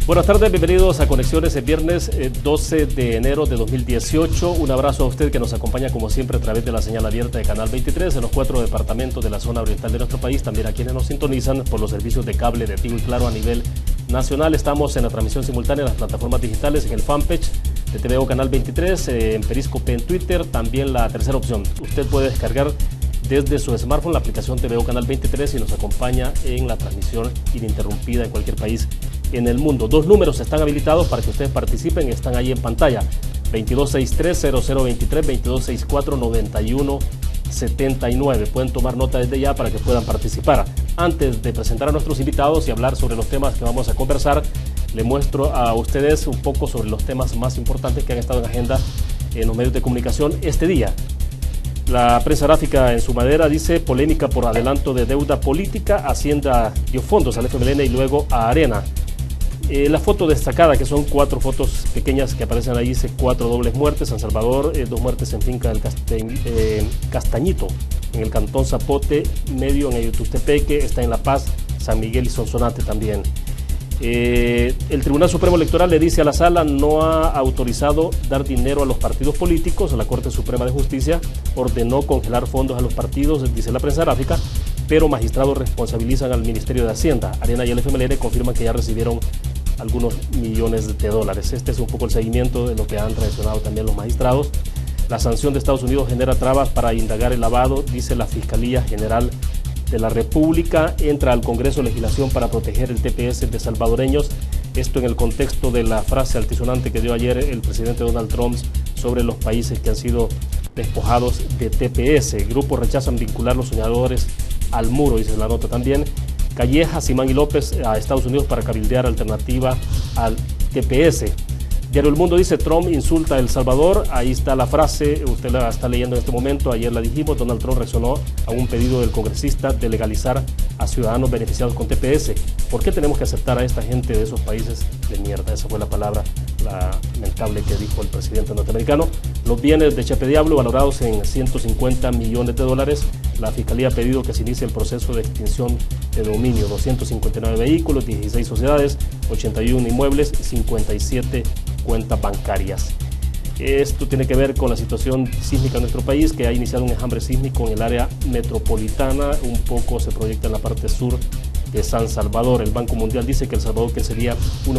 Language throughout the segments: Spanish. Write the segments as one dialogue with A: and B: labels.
A: Buenas tardes, bienvenidos a Conexiones el viernes 12 de enero de 2018. Un abrazo a usted que nos acompaña como siempre a través de la señal abierta de Canal 23 en los 4 departamentos de la zona oriental de nuestro país, también a quienes nos sintonizan por los servicios de cable de Tigo y Claro a nivel nacional. Estamos en la transmisión simultánea en las plataformas digitales, en el fanpage de TVO Canal 23, en Periscope en Twitter, también la tercera opción. Usted puede descargar desde su smartphone la aplicación TVO Canal 23 y nos acompaña en la transmisión ininterrumpida en cualquier país en el mundo. Dos números están habilitados para que ustedes participen, están ahí en pantalla: 2263-0023, 2264-9179. Pueden tomar nota desde ya para que puedan participar. Antes de presentar a nuestros invitados y hablar sobre los temas que vamos a conversar, le muestro a ustedes un poco sobre los temas más importantes que han estado en agenda en los medios de comunicación este día. La prensa gráfica en su madera dice: polémica por adelanto de deuda política, Hacienda dio fondos al FMLN y luego a Arena. La foto destacada, que son 4 fotos pequeñas que aparecen ahí, dice 4 dobles muertes: San Salvador, 2 muertes en finca del Castañito, en el cantón Zapote, medio en Ayutustepeque, está en La Paz, San Miguel y Sonsonate también. El Tribunal Supremo Electoral le dice a la Sala: no ha autorizado dar dinero a los partidos políticos. La Corte Suprema de Justicia ordenó congelar fondos a los partidos, dice la prensa gráfica, pero magistrados responsabilizan al Ministerio de Hacienda. Arena y el FMLN confirman que ya recibieron algunos millones de dólares. Este es un poco el seguimiento de lo que han traicionado también los magistrados. La sanción de Estados Unidos genera trabas para indagar el lavado, dice la Fiscalía General de la República. Entra al Congreso legislación para proteger el TPS de salvadoreños. Esto en el contexto de la frase altisonante que dio ayer el presidente Donald Trump sobre los países que han sido despojados de TPS. Grupos rechazan vincular los soñadores al muro, dice la nota también. Calleja, Simán y López a Estados Unidos para cabildear alternativa al TPS. Diario El Mundo dice: Trump insulta a El Salvador. Ahí está la frase, usted la está leyendo en este momento, ayer la dijimos. Donald Trump reaccionó a un pedido del congresista de legalizar a ciudadanos beneficiados con TPS. ¿Por qué tenemos que aceptar a esta gente de esos países de mierda? Esa fue la palabra lamentable que dijo el presidente norteamericano. Los bienes de Chepe Diablo valorados en 150 millones de dólares. La Fiscalía ha pedido que se inicie el proceso de extinción de dominio. 259 vehículos, 16 sociedades, 81 inmuebles y 57 cuentas bancarias. Esto tiene que ver con la situación sísmica en nuestro país, que ha iniciado un enjambre sísmico en el área metropolitana. Un poco se proyecta en la parte sur de San Salvador. El Banco Mundial dice que El Salvador crecería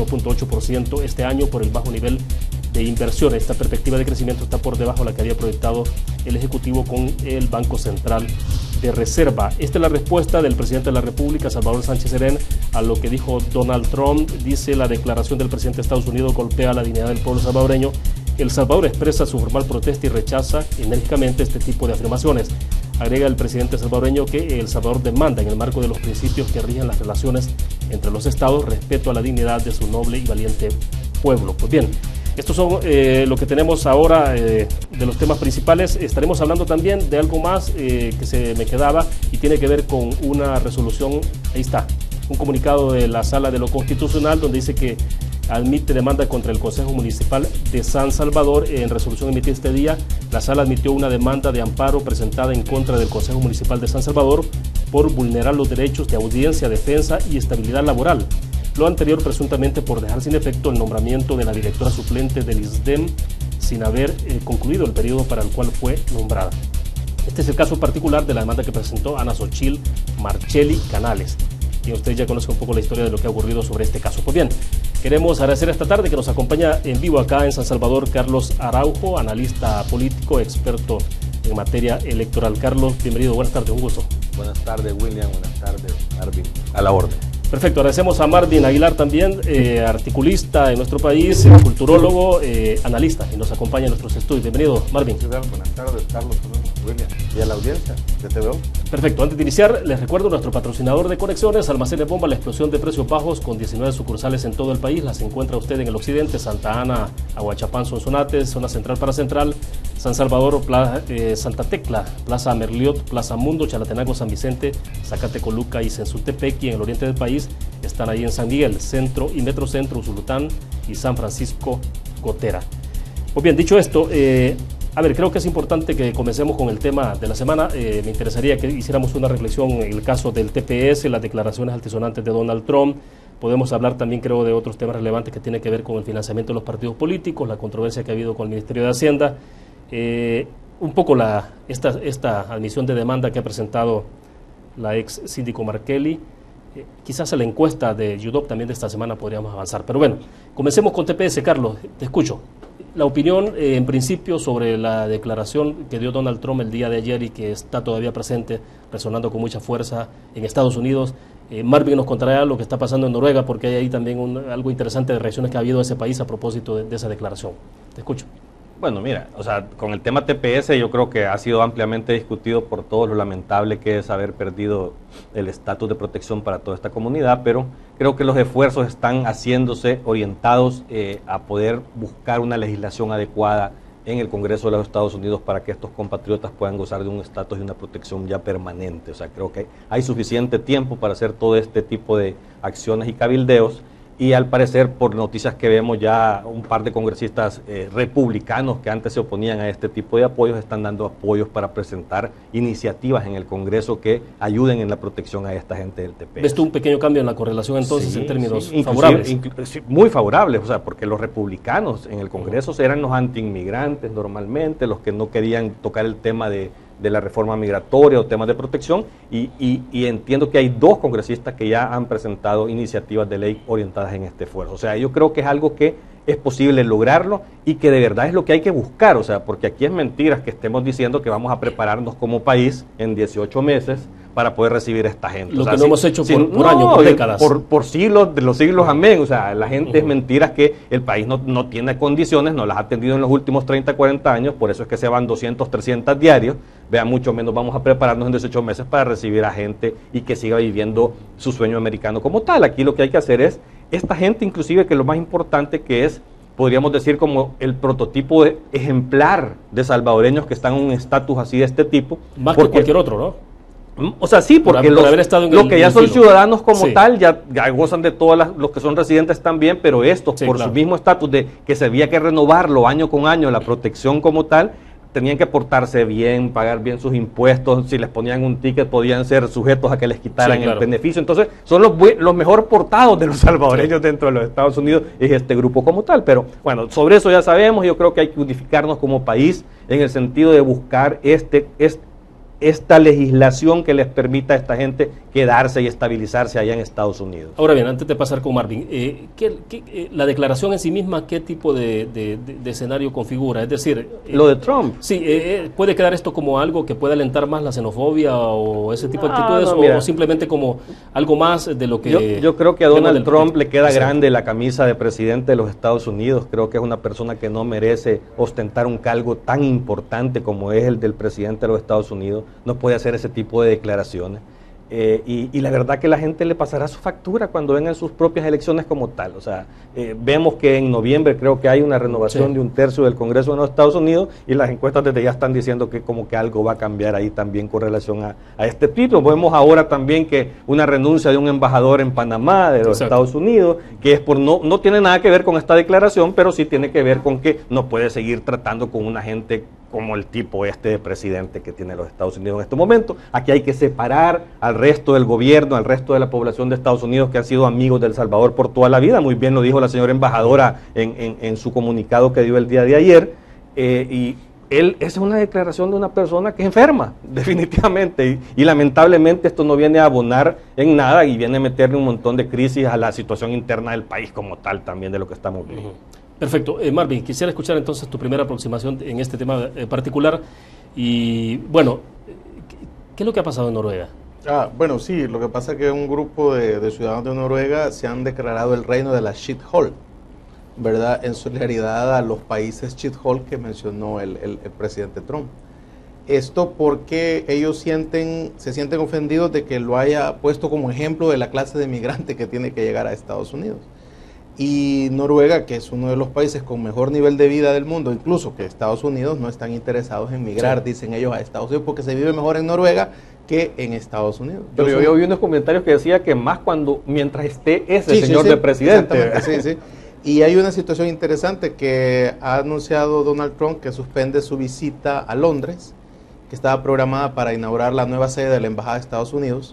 A: 1.8% este año por el bajo nivel de inversión. Esta perspectiva de crecimiento está por debajo de la que había proyectado el Ejecutivo con el Banco Central de Reserva. Esta es la respuesta del presidente de la República, Salvador Sánchez Serén, a lo que dijo Donald Trump. Dice: la declaración del presidente de Estados Unidos golpea la dignidad del pueblo salvadoreño. El Salvador expresa su formal protesta y rechaza enérgicamente este tipo de afirmaciones. Agrega el presidente salvadoreño que El Salvador demanda, en el marco de los principios que rigen las relaciones entre los estados, respeto a la dignidad de su noble y valiente pueblo. Pues bien, estos son lo que tenemos ahora de los temas principales. Estaremos hablando también de algo más que se me quedaba y tiene que ver con una resolución. Ahí está, un comunicado de la Sala de lo Constitucional donde dice que admite demanda contra el Consejo Municipal de San Salvador. En resolución emitida este día, la Sala admitió una demanda de amparo presentada en contra del Consejo Municipal de San Salvador por vulnerar los derechos de audiencia, defensa y estabilidad laboral. Lo anterior presuntamente por dejar sin efecto el nombramiento de la directora suplente del ISDEM sin haber concluido el periodo para el cual fue nombrada. Este es el caso particular de la demanda que presentó Ana Xochitl Marchelli Canales. Y usted ya conoce un poco la historia de lo que ha ocurrido sobre este caso. Pues bien, queremos agradecer esta tarde que nos acompaña en vivo acá en San Salvador Carlos Araujo, analista político, experto en materia electoral. Carlos, bienvenido, buenas tardes, un gusto.
B: Buenas tardes, William, buenas tardes, Marvin, a la orden.
A: Perfecto, agradecemos a Marvin Aguilar también, articulista en nuestro país, culturólogo, analista, y nos acompaña en nuestros estudios. Bienvenido, Marvin.
B: Buenas tardes, Carlos, William, y a la audiencia de TVO.
A: Perfecto, antes de iniciar, les recuerdo nuestro patrocinador de conexiones, Almacenes Bomba, la explosión de precios bajos con 19 sucursales en todo el país. Las encuentra usted en el occidente: Santa Ana, Aguachapán, Sonsonate, zona central para central, San Salvador, Santa Tecla, Plaza Merliot, Plaza Mundo, Chalatenango, San Vicente, Zacatecoluca y Sensutepeque. Y en el oriente del país están ahí en San Miguel, Centro y Metrocentro, Usulután y San Francisco Gotera. Pues bien, dicho esto, a ver, creo que es importante que comencemos con el tema de la semana. Me interesaría que hiciéramos una reflexión en el caso del TPS, las declaraciones altisonantes de Donald Trump, Podemos hablar también, creo, de otros temas relevantes que tienen que ver con el financiamiento de los partidos políticos, la controversia que ha habido con el Ministerio de Hacienda, un poco esta admisión de demanda que ha presentado la ex síndico Markelly. Quizás en la encuesta de UDOP también de esta semana podríamos avanzar. Pero bueno, comencemos con TPS. Carlos, te escucho. La opinión, en principio, sobre la declaración que dio Donald Trump el día de ayer y que está todavía presente, resonando con mucha fuerza en Estados Unidos. Marvin nos contará lo que está pasando en Noruega, porque hay ahí también algo interesante de reacciones que ha habido a ese país a propósito de esa declaración. Te escucho.
B: Bueno, mira, o sea, con el tema TPS yo creo que ha sido ampliamente discutido por todos, lo lamentable que es haber perdido el estatus de protección para toda esta comunidad, pero creo que los esfuerzos están haciéndose orientados a poder buscar una legislación adecuada en el Congreso de los Estados Unidos para que estos compatriotas puedan gozar de un estatus y una protección ya permanente. O sea, creo que hay suficiente tiempo para hacer todo este tipo de acciones y cabildeos. Y al parecer, por noticias que vemos, ya un par de congresistas republicanos que antes se oponían a este tipo de apoyos están dando apoyos para presentar iniciativas en el Congreso que ayuden en la protección a esta gente del TPS.
A: ¿Ves tú un pequeño cambio en la correlación entonces en términos
B: favorables? Muy favorables, o sea, porque los republicanos en el Congreso eran los antiinmigrantes normalmente, los que no querían tocar el tema de la reforma migratoria o temas de protección, y entiendo que hay 2 congresistas que ya han presentado iniciativas de ley orientadas en este esfuerzo. O sea, yo creo que es algo que es posible lograrlo y que de verdad es lo que hay que buscar, o sea, porque aquí es mentira que estemos diciendo que vamos a prepararnos como país en 18 meses para poder recibir a esta gente.
A: Lo
B: o sea,
A: que no hemos hecho por años, por décadas.
B: Por siglos, de los siglos, amén. O sea, la gente es mentira que el país no tiene condiciones, no las ha tenido en los últimos 30, 40 años, por eso es que se van 200, 300 diarios. Vean, mucho menos vamos a prepararnos en 18 meses para recibir a gente y que siga viviendo su sueño americano como tal. Aquí lo que hay que hacer es, esta gente inclusive, que lo más importante que es, podríamos decir como el prototipo ejemplar de salvadoreños que están en un estatus así de este tipo.
A: Más que cualquier otro, ¿no?
B: O sea, sí, porque los que ya son ciudadanos como tal, ya gozan de todos los que son residentes también, pero estos, por su mismo estatus de que se había que renovarlo año con año, la protección como tal, tenían que portarse bien, pagar bien sus impuestos. Si les ponían un ticket podían ser sujetos a que les quitaran el beneficio. Entonces son los mejor portados de los salvadoreños dentro de los Estados Unidos, es este grupo como tal. Pero bueno, sobre eso ya sabemos. Yo creo que hay que unificarnos como país en el sentido de buscar esta legislación que les permita a esta gente quedarse y estabilizarse allá en Estados Unidos.
A: Ahora bien, antes de pasar con Marvin, la declaración en sí misma, ¿qué tipo de escenario configura? Es decir...
B: lo de Trump.
A: Sí, ¿puede quedar esto como algo que pueda alentar más la xenofobia o ese tipo de actitudes, o simplemente como algo más de lo que...
B: Yo creo que a Donald Trump le queda grande la camisa de presidente de los Estados Unidos. Creo que es una persona que no merece ostentar un cargo tan importante como es el del presidente de los Estados Unidos. No puede hacer ese tipo de declaraciones. Y la verdad que la gente le pasará su factura cuando vengan sus propias elecciones como tal. O sea, vemos que en noviembre creo que hay una renovación de 1/3 del Congreso de los Estados Unidos, y las encuestas desde ya están diciendo que como que algo va a cambiar ahí también con relación a este título. Vemos ahora también que una renuncia de un embajador en Panamá de los Estados Unidos, que es por no tiene nada que ver con esta declaración, pero sí tiene que ver con que no puede seguir tratando con una gente como el tipo de presidente que tiene los Estados Unidos en este momento. Aquí hay que separar al resto del gobierno, al resto de la población de Estados Unidos que han sido amigos de El Salvador por toda la vida. Muy bien lo dijo la señora embajadora en su comunicado que dio el día de ayer. Esa es una declaración de una persona que es enferma, definitivamente, y lamentablemente esto no viene a abonar en nada y viene a meterle un montón de crisis a la situación interna del país como tal también de lo que estamos viendo.
A: Perfecto. Marvin, quisiera escuchar entonces tu primera aproximación en este tema particular. Y bueno, ¿qué es lo que ha pasado en Noruega?
C: Bueno, sí, lo que pasa es que un grupo de ciudadanos de Noruega se han declarado el reino de la shithole, ¿verdad? En solidaridad a los países shithole que mencionó el presidente Trump. Esto porque ellos se sienten ofendidos de que lo haya puesto como ejemplo de la clase de migrante que tiene que llegar a Estados Unidos. Y Noruega, que es uno de los países con mejor nivel de vida del mundo, incluso que Estados Unidos, no están interesados en migrar, dicen ellos, a Estados Unidos, porque se vive mejor en Noruega que en Estados Unidos.
B: Pero yo vi unos comentarios que decía que más mientras esté ese señor de presidente.
C: Sí. Y hay una situación interesante que ha anunciado Donald Trump, que suspende su visita a Londres, que estaba programada para inaugurar la nueva sede de la Embajada de Estados Unidos,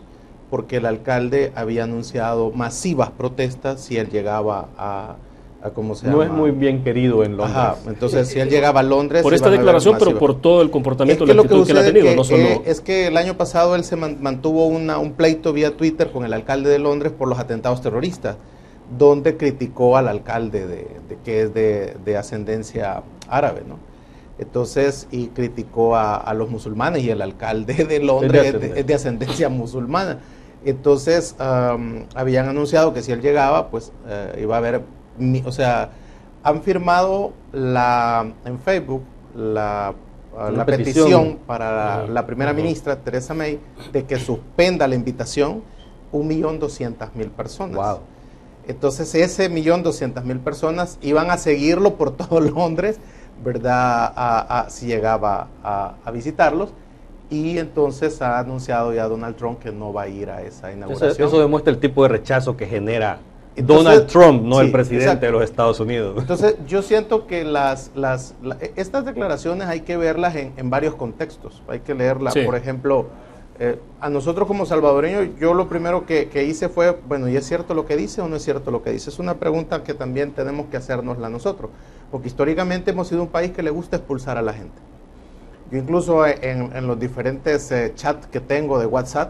C: porque el alcalde había anunciado masivas protestas si él llegaba a ¿cómo se llama?
B: No es muy bien querido en Londres.
C: Ajá, entonces si él llegaba a Londres...
A: Por esta declaración, pero por todo el comportamiento,
C: es que
A: la actitud que él ha tenido.
C: Que,
A: no solo...
C: es que el año pasado él se mantuvo un pleito vía Twitter con el alcalde de Londres por los atentados terroristas, donde criticó al alcalde que es de ascendencia árabe, ¿no? Entonces, y criticó a los musulmanes, y el alcalde de Londres es de ascendencia musulmana. Entonces, habían anunciado que si él llegaba, pues iba a haber, o sea, han firmado en Facebook la petición para la primera ministra, Theresa May, de que suspenda la invitación 1.200.000 personas.
B: Wow.
C: Entonces, ese 1.200.000 personas iban a seguirlo por todo Londres, ¿verdad? Si llegaba a visitarlos. Y entonces ha anunciado ya Donald Trump que no va a ir a esa inauguración.
B: Eso demuestra el tipo de rechazo que genera Donald Trump, no el presidente de los Estados Unidos.
C: Entonces yo siento que estas declaraciones hay que verlas en varios contextos. Hay que leerlas, por ejemplo, a nosotros como salvadoreños, yo lo primero que hice fue, bueno, ¿y es cierto lo que dice o no es cierto lo que dice? Es una pregunta que también tenemos que hacernosla nosotros, porque históricamente hemos sido un país que le gusta expulsar a la gente. Yo incluso en los diferentes chats que tengo de WhatsApp,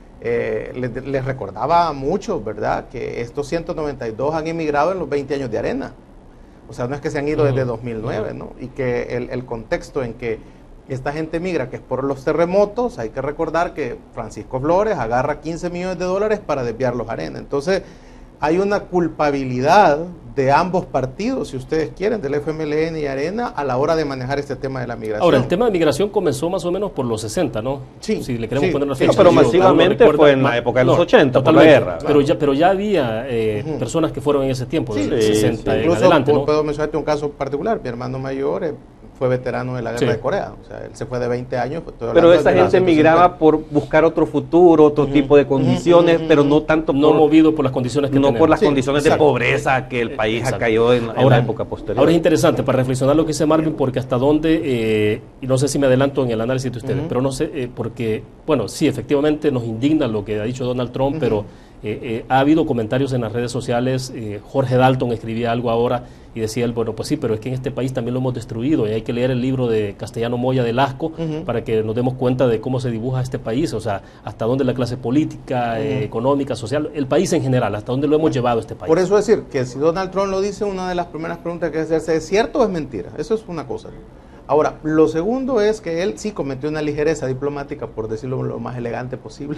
C: les recordaba a muchos, ¿verdad?, que estos 192 han emigrado en los 20 años de Arena. O sea, no es que se han ido desde 2009, ¿no? Y que el contexto en que esta gente migra, que es por los terremotos, hay que recordar que Francisco Flores agarra 15 millones de dólares para desviarlos a Arena. Entonces, hay una culpabilidad de ambos partidos, si ustedes quieren, del FMLN y Arena, a la hora de manejar este tema de la migración.
A: Ahora, el tema de migración comenzó más o menos por los 60, ¿no?
C: Sí.
A: Si le queremos poner una fecha.
B: No, pero masivamente fue en la época de los 80, por la guerra.
A: Pero ya había personas que fueron en ese tiempo, del 60 en
C: incluso
A: adelante, ¿no?
C: Puedo mencionarte un caso particular. Mi hermano mayor fue veterano de la guerra de Corea. O sea, él se fue de 20 años.
B: Pero esa gente migraba por buscar otro futuro, otro tipo de condiciones, pero no tanto
A: no movido por las condiciones que
B: no por las condiciones de pobreza que el país ha caído en la época posterior.
A: Ahora es interesante para reflexionar lo que dice Marvin, porque hasta dónde, y no sé si me adelanto en el análisis de ustedes, pero no sé, porque, bueno, sí, efectivamente nos indigna lo que ha dicho Donald Trump, pero ha habido comentarios en las redes sociales. Jorge Dalton escribía algo ahora y decía él, bueno, pues sí, pero es que en este país también lo hemos destruido, y hay que leer el libro de Castellano Moya de Lasco para que nos demos cuenta de cómo se dibuja este país, o sea, hasta dónde la clase política, económica, social, el país en general, hasta dónde lo hemos llevado este país.
C: Por eso decir que si Donald Trump lo dice, una de las primeras preguntas que hay que hacerse es ¿cierto o es mentira? Eso es una cosa. Ahora, lo segundo es que él sí cometió una ligereza diplomática, por decirlo lo más elegante posible,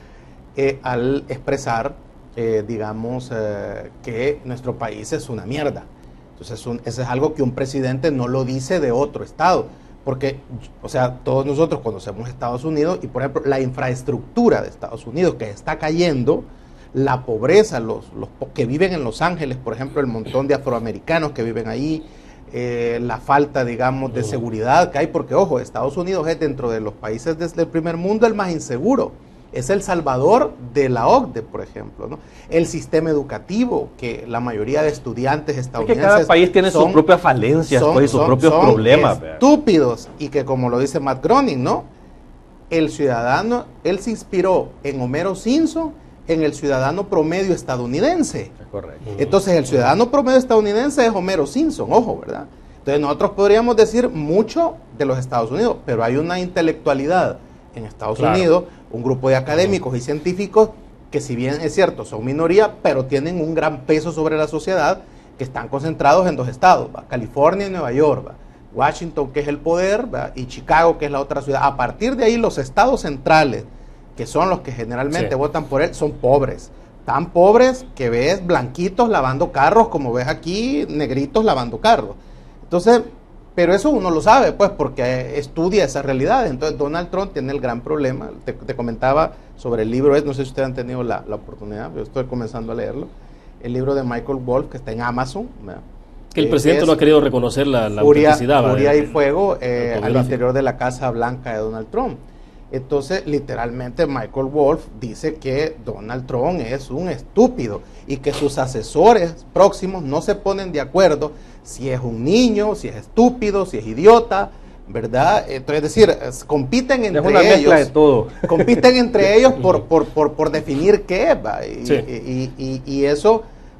C: al expresar, digamos, que nuestro país es una mierda. Entonces, eso es algo que un presidente no lo dice de otro estado, porque, o sea, todos nosotros conocemos Estados Unidos y, por ejemplo, la infraestructura de Estados Unidos que está cayendo, la pobreza, los que viven en Los Ángeles, por ejemplo, el montón de afroamericanos que viven ahí, la falta, digamos, de seguridad que hay, porque, ojo, Estados Unidos es dentro de los países del primer mundo el más inseguro. Es el salvador de la OCDE, por ejemplo, ¿no? El sistema educativo, que la mayoría de estudiantes estadounidenses...
B: Es que cada país tiene sus propias falencias y sus propios problemas.
C: Estúpidos, y que como lo dice Matt Groening, ¿no? El ciudadano, él se inspiró en Homero Simpson, en el ciudadano promedio estadounidense.
B: Correcto.
C: Entonces, el ciudadano promedio estadounidense es Homero Simpson, ojo, ¿verdad? Entonces, nosotros podríamos decir mucho de los Estados Unidos, pero hay una intelectualidad en Estados Unidos, un grupo de académicos y científicos que, si bien es cierto, son minoría, pero tienen un gran peso sobre la sociedad, que están concentrados en dos estados, ¿va? California y Nueva York, ¿va? Washington, que es el poder, ¿va? Y Chicago, que es la otra ciudad. A partir de ahí, los estados centrales, que son los que generalmente votan por él, son pobres. Tan pobres que ves blanquitos lavando carros, como ves aquí, negritos lavando carros. Entonces, pero eso uno lo sabe, pues, porque estudia esa realidad. Entonces, Donald Trump tiene el gran problema. Te comentaba sobre el libro, no sé si ustedes han tenido la oportunidad, yo estoy comenzando a leerlo, el libro de Michael Wolff, que está en Amazon.
A: Que el presidente no ha querido reconocer la autenticidad.
C: Furia y fuego al interior de la Casa Blanca de Donald Trump. Entonces, literalmente, Michael Wolff dice que Donald Trump es un estúpido y que sus asesores próximos no se ponen de acuerdo si es un niño, si es estúpido, si es idiota, ¿verdad? Entonces, es decir, compiten entre
B: ellos. Es una mezcla de todo.
C: Compiten entre ellos por definir qué es, ¿va? Y eso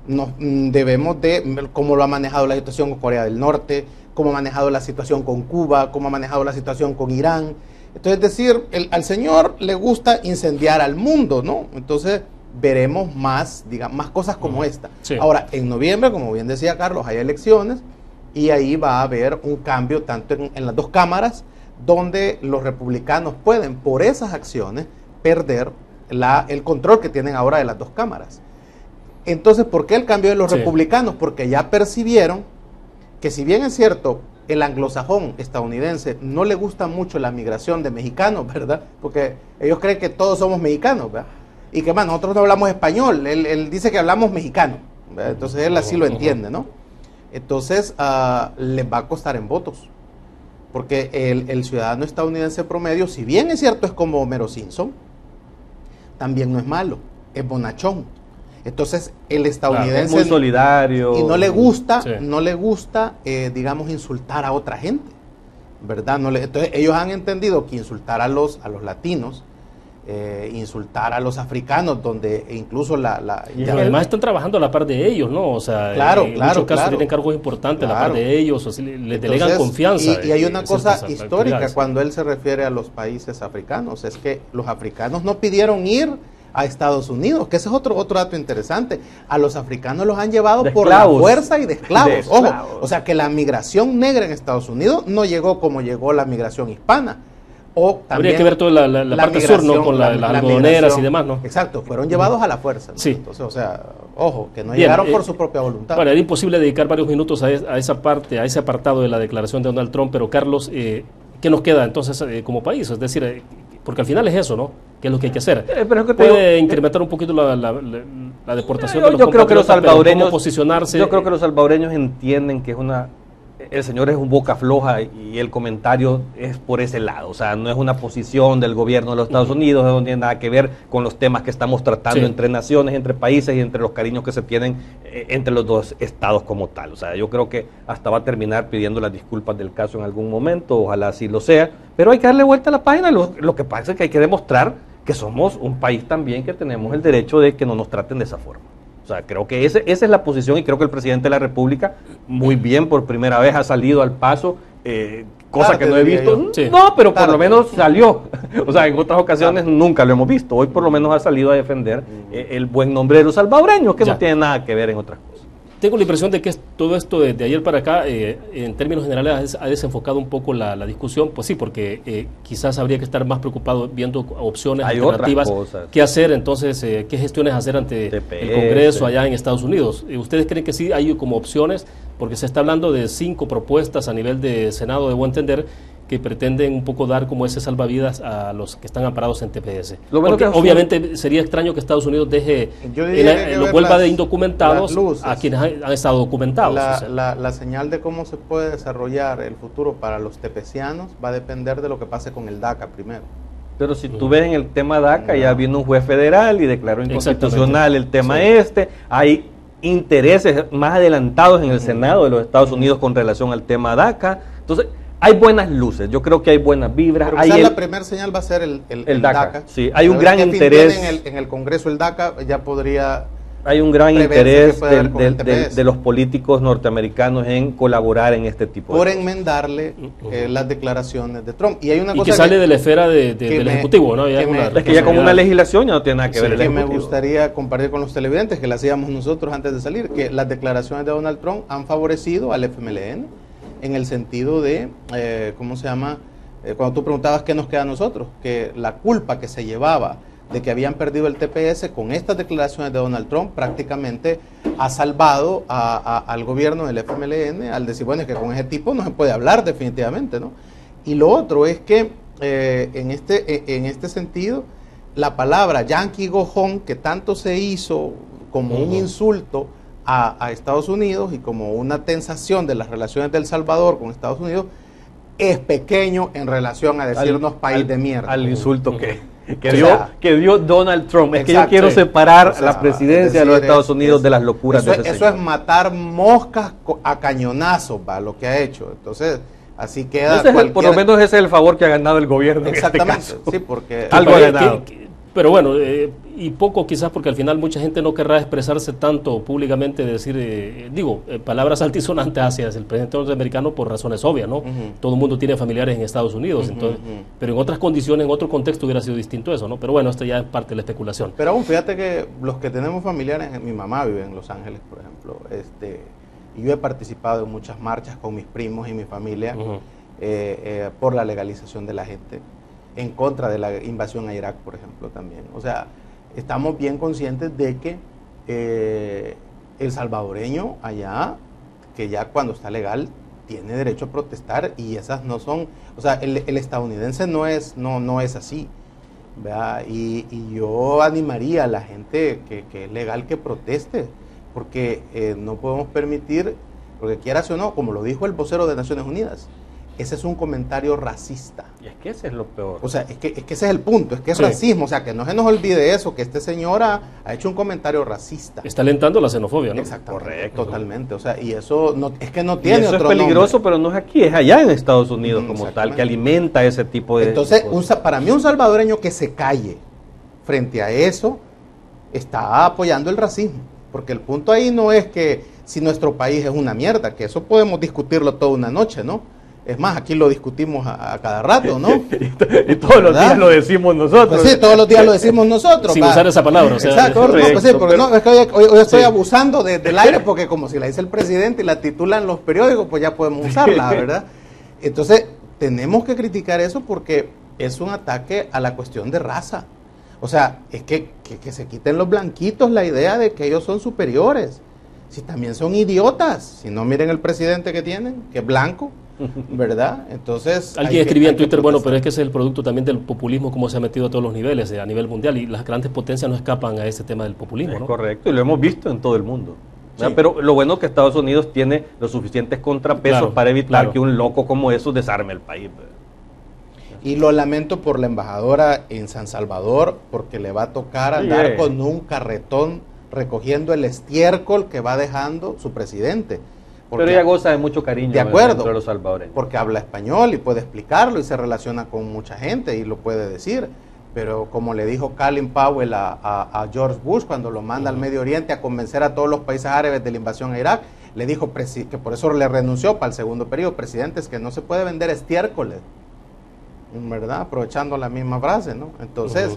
C: debemos de, cómo lo ha manejado la situación con Corea del Norte, cómo ha manejado la situación con Cuba, cómo ha manejado la situación con Irán. Entonces, es decir, al señor le gusta incendiar al mundo, ¿no? Entonces, veremos más, digamos, más cosas como esta. Sí. Ahora, en noviembre, como bien decía Carlos, hay elecciones y ahí va a haber un cambio tanto en las dos cámaras, donde los republicanos pueden, por esas acciones, perder el control que tienen ahora de las dos cámaras. Entonces, ¿por qué el cambio de los republicanos? Porque ya percibieron que, si bien es cierto, el anglosajón estadounidense no le gusta mucho la migración de mexicanos, ¿verdad? Porque ellos creen que todos somos mexicanos, ¿verdad? Y que más, nosotros no hablamos español, él dice que hablamos mexicano, ¿verdad? Entonces él así lo entiende, ¿no? Entonces les va a costar en votos, porque el ciudadano estadounidense promedio, si bien es cierto es como Homero Simpson, también no es malo, es bonachón. Entonces el estadounidense,
B: claro, es muy solidario
C: y no le gusta, digamos, insultar a otra gente, ¿verdad? Entonces ellos han entendido que insultar a los latinos, insultar a los africanos, donde incluso
A: y además están trabajando a la par de ellos, ¿no? O sea, en muchos casos tienen cargos importantes a la par de ellos, o sea, les delegan confianza.
C: Y hay una cosa histórica cuando él se refiere a los países africanos, es que los africanos no pidieron ir a Estados Unidos, que ese es otro dato interesante. A los africanos los han llevado por la fuerza y de esclavos. Ojo, o sea que la migración negra en Estados Unidos no llegó como llegó la migración hispana. O también
A: habría que ver toda la parte sur, ¿no? Con las algodoneras y demás, ¿no?
C: Exacto, fueron llevados a la fuerza, ¿no? Sí. Entonces, o sea, ojo, que no llegaron por su propia voluntad.
A: Bueno, era imposible dedicar varios minutos a esa parte, a ese apartado de la declaración de Donald Trump, pero Carlos, ¿qué nos queda entonces como país? Es decir, porque al final es eso, ¿no? ¿Qué es lo que hay que hacer?
B: Pero es que
A: puede incrementar un poquito la deportación de los
B: yo creo que los salvadoreños,
A: posicionarse.
B: Yo creo que los salvadoreños entienden que el señor es un boca floja y el comentario es por ese lado. O sea, no es una posición del gobierno de los Estados Unidos, no tiene nada que ver con los temas que estamos tratando entre naciones, entre países y entre los cariños que se tienen entre los dos estados como tal. O sea, yo creo que hasta va a terminar pidiendo las disculpas del caso en algún momento, ojalá así lo sea, pero hay que darle vuelta a la página. Lo que pasa es que hay que demostrar que somos un país también que tenemos el derecho de que no nos traten de esa forma. O sea, creo que esa es la posición, y creo que el presidente de la República, muy bien, por primera vez ha salido al paso, cosa que no he visto. No, pero por lo menos salió. O sea, en otras ocasiones nunca lo hemos visto. Hoy por lo menos ha salido a defender el buen nombre de los salvadoreños, que no tiene nada que ver en otras cosas.
A: Tengo la impresión de que todo esto de ayer para acá, en términos generales, ha desenfocado un poco la discusión. Pues sí, porque quizás habría que estar más preocupado viendo opciones alternativas. ¿Qué hacer entonces? ¿Qué gestiones hacer ante el Congreso allá en Estados Unidos? ¿Ustedes creen que sí hay como opciones? Porque se está hablando de 5 propuestas a nivel de Senado, de buen entender, que pretenden un poco dar como ese salvavidas a los que están amparados en TPS. Porque obviamente sería extraño que Estados Unidos los vuelva de indocumentados a quienes han estado documentados.
C: La señal de cómo se puede desarrollar el futuro para los tepecianos va a depender de lo que pase con el DACA primero.
B: Pero si tú ves en el tema DACA, ya vino un juez federal y declaró inconstitucional el tema hay intereses más adelantados en el Senado de los Estados Unidos con relación al tema DACA. Entonces, hay buenas luces, yo creo que hay buenas vibras.
C: Pero la primera señal va a ser el DACA.
B: Sí, hay un gran interés.
C: En el Congreso el DACA ya podría...
B: Hay un gran interés de los políticos norteamericanos en colaborar en este tipo
C: por enmendarle las declaraciones de Trump. Y hay una cosa
A: que sale de la esfera del Ejecutivo, ¿no?
B: Es que ya como una legislación ya no tiene nada que ver el Ejecutivo.
C: Me gustaría compartir con los televidentes, que la hacíamos nosotros antes de salir, que las declaraciones de Donald Trump han favorecido al FMLN en el sentido de, ¿cómo se llama? Cuando tú preguntabas qué nos queda a nosotros, que la culpa que se llevaba de que habían perdido el TPS, con estas declaraciones de Donald Trump prácticamente ha salvado al gobierno del FMLN al decir, bueno, es que con ese tipo no se puede hablar definitivamente, ¿no? Y lo otro es que en este sentido, la palabra Yankee Go Home, que tanto se hizo como un insulto a Estados Unidos y como una tensación de las relaciones de El Salvador con Estados Unidos, es pequeño en relación a decirnos país de mierda.
B: Al insulto que dio Donald Trump. Es que yo quiero separar la presidencia de los Estados Unidos de las locuras de ese señor.
C: Eso es matar moscas a cañonazos, lo que ha hecho. Entonces, Así queda
B: por lo menos ese es el favor que ha ganado el gobierno.
C: Exactamente,
B: en este caso.
C: sí, porque
B: algo ha ganado.
A: Pero bueno, y poco quizás porque al final mucha gente no querrá expresarse tanto públicamente, decir, palabras altisonantes hacia el presidente norteamericano por razones obvias, ¿no? Todo el mundo tiene familiares en Estados Unidos, entonces, pero en otras condiciones, en otro contexto hubiera sido distinto eso, ¿no? Pero bueno, esto ya es parte de la especulación.
C: Pero aún fíjate que los que tenemos familiares, mi mamá vive en Los Ángeles, por ejemplo, y yo he participado en muchas marchas con mis primos y mi familia por la legalización de la gente, en contra de la invasión a Irak, por ejemplo, también. O sea, estamos bien conscientes de que el salvadoreño allá, que ya cuando está legal, tiene derecho a protestar, y esas no son, o sea, el estadounidense no es así, ¿verdad? Y yo animaría a la gente que es legal que proteste, porque no podemos permitir, porque quieras o no, como lo dijo el vocero de Naciones Unidas, ese es un comentario racista.
B: Y es que ese es lo peor.
C: O sea, es que ese es el punto, es que es racismo. O sea, que no se nos olvide eso, que este señor ha hecho un comentario racista.
A: Está alentando la xenofobia, ¿no?
C: Exactamente. Correcto. Totalmente. O sea, y eso no, es que no tiene
B: eso
C: otro
B: es peligroso,
C: nombre.
B: pero no es aquí, es allá en Estados Unidos como tal, que alimenta ese tipo de...
C: Entonces, para mí un salvadoreño que se calle frente a eso, está apoyando el racismo. Porque el punto ahí no es que si nuestro país es una mierda, que eso podemos discutirlo toda una noche, ¿no? Es más, aquí lo discutimos a cada rato, ¿no?
B: y todos los días lo decimos nosotros.
C: Pues sí, todos los días lo decimos nosotros.
A: Sin usar esa palabra. O sea,
C: exacto. Correcto, no, pues sí, porque no, es que hoy estoy abusando del aire, porque como si la dice el presidente y la titulan los periódicos, pues ya podemos usarla, ¿verdad? Entonces, tenemos que criticar eso porque es un ataque a la cuestión de raza. O sea, es que se quiten los blanquitos la idea de que ellos son superiores. Si también son idiotas, si no miren el presidente que tienen, que es blanco. ¿Verdad? Entonces...
A: Alguien escribía en Twitter, bueno, pero es que ese es el producto también del populismo, como se ha metido a todos los niveles, a nivel mundial, y las grandes potencias no escapan a ese tema del populismo, ¿no?
B: Correcto, y lo hemos visto en todo el mundo. Sí. Pero lo bueno es que Estados Unidos tiene los suficientes contrapesos para evitar que un loco como eso desarme el país.
C: Y lo lamento por la embajadora en San Salvador, porque le va a tocar andar con un carretón recogiendo el estiércol que va dejando su presidente.
B: Pero ella goza de mucho cariño
C: de acuerdo,
B: de los salvadoreños.
C: Porque habla español y puede explicarlo y se relaciona con mucha gente y lo puede decir. Pero como le dijo Colin Powell a George Bush cuando lo manda al Medio Oriente a convencer a todos los países árabes de la invasión a Irak, le dijo que por eso le renunció para el segundo periodo, presidentes, que no se puede vender estiércoles, ¿verdad? Aprovechando la misma frase, ¿no? Entonces,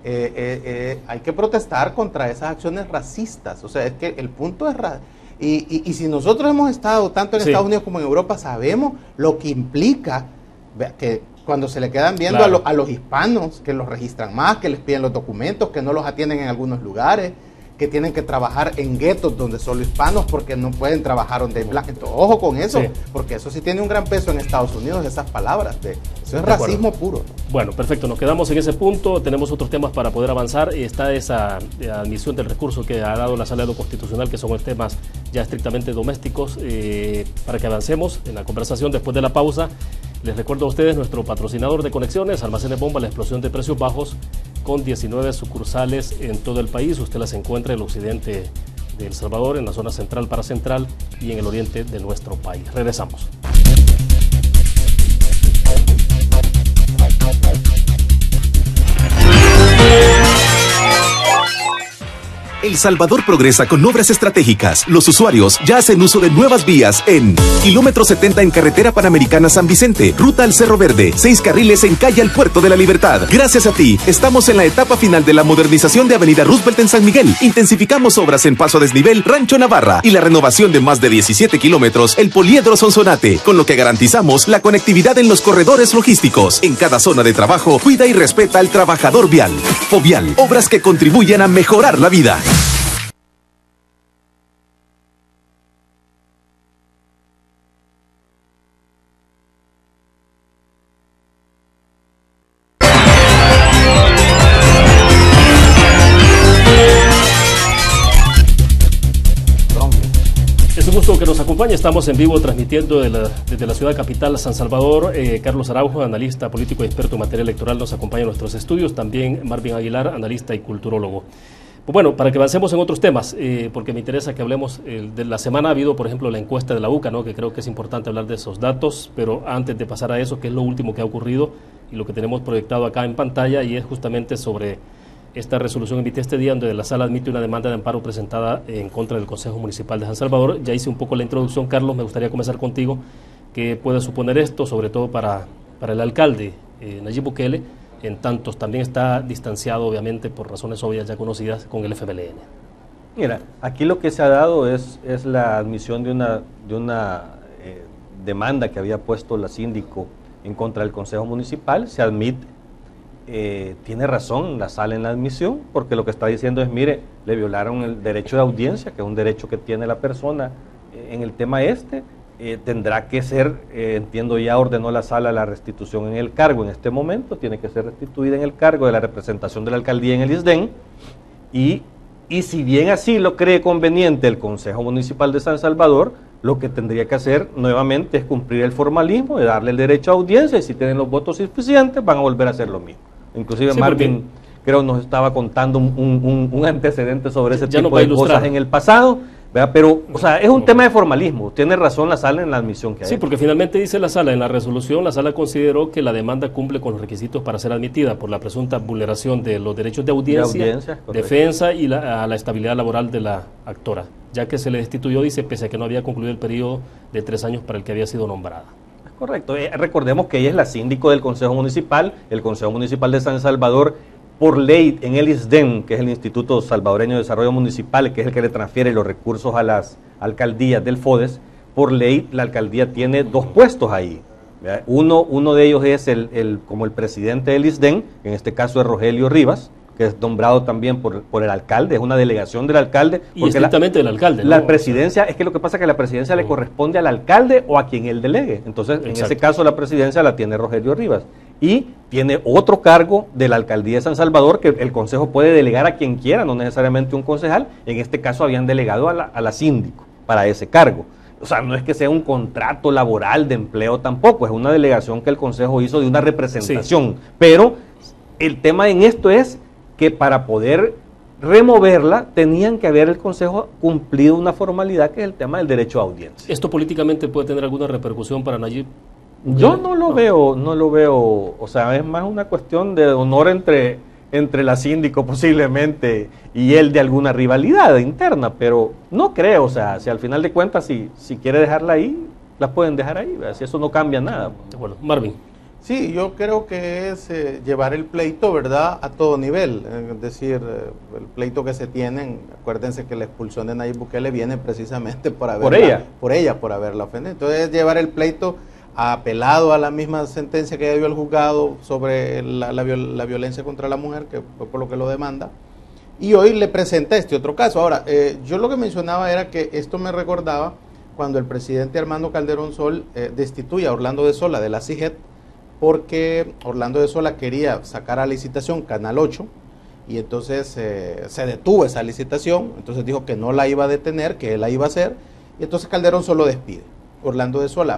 C: hay que protestar contra esas acciones racistas. O sea, es que el punto es... Y si nosotros hemos estado tanto en Estados Unidos como en Europa, sabemos lo que implica que cuando se le quedan viendo a los hispanos, que los registran más, que les piden los documentos, que no los atienden en algunos lugares, que tienen que trabajar en guetos donde solo hispanos porque no pueden trabajar donde hay blancos. Ojo con eso, porque eso sí tiene un gran peso en Estados Unidos, esas palabras. Eso es racismo puro.
A: Bueno, perfecto, nos quedamos en ese punto. Tenemos otros temas para poder avanzar. Está esa admisión del recurso que ha dado la Sala de lo Constitucional, que son temas ya estrictamente domésticos, para que avancemos en la conversación después de la pausa. Les recuerdo a ustedes nuestro patrocinador de conexiones, Almacenes Bomba, la explosión de precios bajos, con 19 sucursales en todo el país. Usted las encuentra en el occidente de El Salvador, en la zona central para central y en el oriente de nuestro país. Regresamos.
D: El Salvador progresa con obras estratégicas. Los usuarios ya hacen uso de nuevas vías en kilómetro 70 en carretera panamericana San Vicente, ruta al Cerro Verde, 6 carriles en calle al Puerto de la Libertad. Gracias a ti, estamos en la etapa final de la modernización de Avenida Roosevelt en San Miguel. Intensificamos obras en Paso Desnivel, Rancho Navarra y la renovación de más de 17 kilómetros el Poliedro Sonsonate, con lo que garantizamos la conectividad en los corredores logísticos. En cada zona de trabajo, cuida y respeta al trabajador vial. Fovial, obras que contribuyen a mejorar la vida.
A: Es un gusto que nos acompañe. Estamos en vivo transmitiendo desde la ciudad capital, San Salvador. Carlos Araujo, analista político y experto en materia electoral, nos acompaña en nuestros estudios. También Marvin Aguilar, analista y culturólogo. Pues bueno, para que avancemos en otros temas, porque me interesa que hablemos de la semana. Ha habido, por ejemplo, la encuesta de la UCA, ¿no? Que creo que es importante hablar de esos datos, pero antes de pasar a eso, que es lo último que ha ocurrido y lo que tenemos proyectado acá en pantalla, y es justamente sobre esta resolución emitida este día, donde la sala admite una demanda de amparo presentada en contra del Consejo Municipal de San Salvador. Ya hice un poco la introducción, Carlos, me gustaría comenzar contigo. ¿Qué puede suponer esto, sobre todo para el alcalde Nayib Bukele? En tantos también está distanciado, obviamente, por razones obvias ya conocidas, con el FMLN.
B: Mira, aquí lo que se ha dado es la admisión de una demanda que había puesto la síndico en contra del Consejo Municipal. Se admite, tiene razón la sala en la admisión, porque lo que está diciendo es, mire, le violaron el derecho de audiencia, que es un derecho que tiene la persona en el tema tendrá que ser, entiendo ya ordenó la sala la restitución en el cargo en este momento, tiene que ser restituida en el cargo de la representación de la alcaldía en el ISDEN, y si bien así lo cree conveniente el Consejo Municipal de San Salvador, lo que tendría que hacer nuevamente es cumplir el formalismo de darle el derecho a audiencia, y si tienen los votos suficientes van a volver a hacer lo mismo. Inclusive sí, Marvin creo nos estaba contando un antecedente sobre ese tipo de cosas en el pasado. ¿Verdad? Pero, o sea, es un tema de formalismo. Tiene razón la sala en la admisión que hay.
A: Sí, porque finalmente dice la sala, en la resolución, la sala consideró que la demanda cumple con los requisitos para ser admitida por la presunta vulneración de los derechos de audiencia defensa y a la estabilidad laboral de la actora, ya que se le destituyó, dice, pese a que no había concluido el periodo de 3 años para el que había sido nombrada.
B: Es correcto. Recordemos que ella es la síndico del Consejo Municipal. El Consejo Municipal de San Salvador, por ley, en el ISDEN, que es el Instituto Salvadoreño de Desarrollo Municipal, que es el que le transfiere los recursos a las alcaldías del FODES, por ley la alcaldía tiene 2 puestos ahí. Uno de ellos es como el presidente del ISDEN, en este caso es Rogelio Rivas, que es nombrado también por el alcalde, es una delegación del alcalde.
A: Y estrictamente del alcalde, ¿no?
B: La presidencia, es que lo que pasa es que la presidencia le corresponde al alcalde o a quien él delegue. Entonces, en ese caso la presidencia la tiene Rogelio Rivas. Y tiene otro cargo de la alcaldía de San Salvador que el consejo puede delegar a quien quiera, no necesariamente un concejal. En este caso habían delegado a la síndico para ese cargo. O sea, no es que sea un contrato laboral de empleo tampoco, es una delegación que el consejo hizo de una representación. Sí. Pero el tema en esto es que para poder removerla tenían que haber el consejo cumplido una formalidad que es el tema del derecho a audiencia.
A: ¿Esto políticamente puede tener alguna repercusión para Nayib?
B: Yo no lo veo, o sea, es más una cuestión de honor entre la síndico posiblemente y él, de alguna rivalidad interna, pero no creo, o sea, si al final de cuentas si quiere dejarla ahí, la pueden dejar ahí, ¿verdad? Si eso no cambia nada.
A: Bueno, Marvin.
C: Sí, yo creo que es llevar el pleito, ¿verdad?, a todo nivel. Es decir, el pleito que se tienen, acuérdense que la expulsión de Nayib Bukele viene precisamente por haberla ofendido. Entonces, es llevar el pleito apelado a la misma sentencia que dio el juzgado sobre la violencia contra la mujer, que fue por lo que lo demanda, y hoy le presenta este otro caso. Ahora, yo lo que mencionaba era que esto me recordaba cuando el presidente Armando Calderón Sol destituye a Orlando de Sola de la CIGET, porque Orlando de Sola quería sacar a licitación Canal 8, y entonces se detuvo esa licitación, entonces dijo que no la iba a detener, que él la iba a hacer, y entonces Calderón Sol lo despide. Orlando de Sola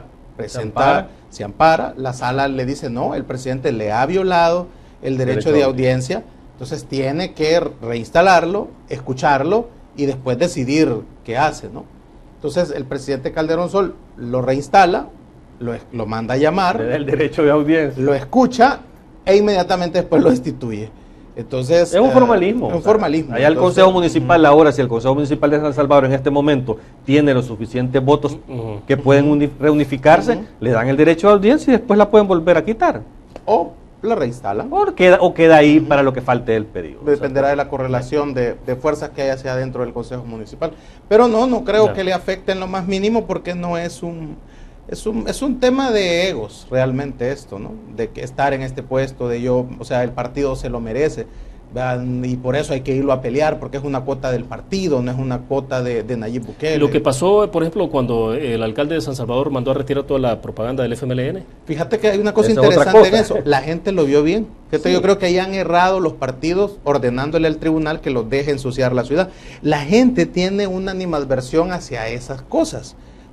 C: se ampara, la sala le dice no, el presidente le ha violado el derecho de audiencia, entonces tiene que reinstalarlo, escucharlo y después decidir qué hace, ¿no? Entonces el presidente Calderón Sol lo reinstala, lo manda a llamar,
B: le da el derecho de audiencia,
C: lo escucha e inmediatamente después lo destituye. Entonces,
B: es un formalismo.
C: Es un formalismo.
B: Allá el Consejo Municipal ahora, si el Consejo Municipal de San Salvador en este momento tiene los suficientes votos que pueden reunificarse, le dan el derecho de audiencia y después la pueden volver a quitar.
C: O la reinstalan.
B: O queda ahí para lo que falte del periodo.
C: Dependerá de la correlación de fuerzas que haya hacia adentro del Consejo Municipal. Pero no creo que le afecte en lo más mínimo, porque no es un... Es un tema de egos realmente esto, ¿no? De que estar en este puesto, o sea, el partido se lo merece, ¿verdad? Y por eso hay que irlo a pelear, porque es una cuota del partido, no es una cuota de Nayib Bukele.
A: Lo que pasó, por ejemplo, cuando el alcalde de San Salvador mandó a retirar toda la propaganda del FMLN.
C: Fíjate que hay una cosa interesante en eso, la gente lo vio bien. Sí. Yo creo que ahí han errado los partidos ordenándole al tribunal que los deje ensuciar la ciudad. La gente tiene una animadversión hacia esas cosas.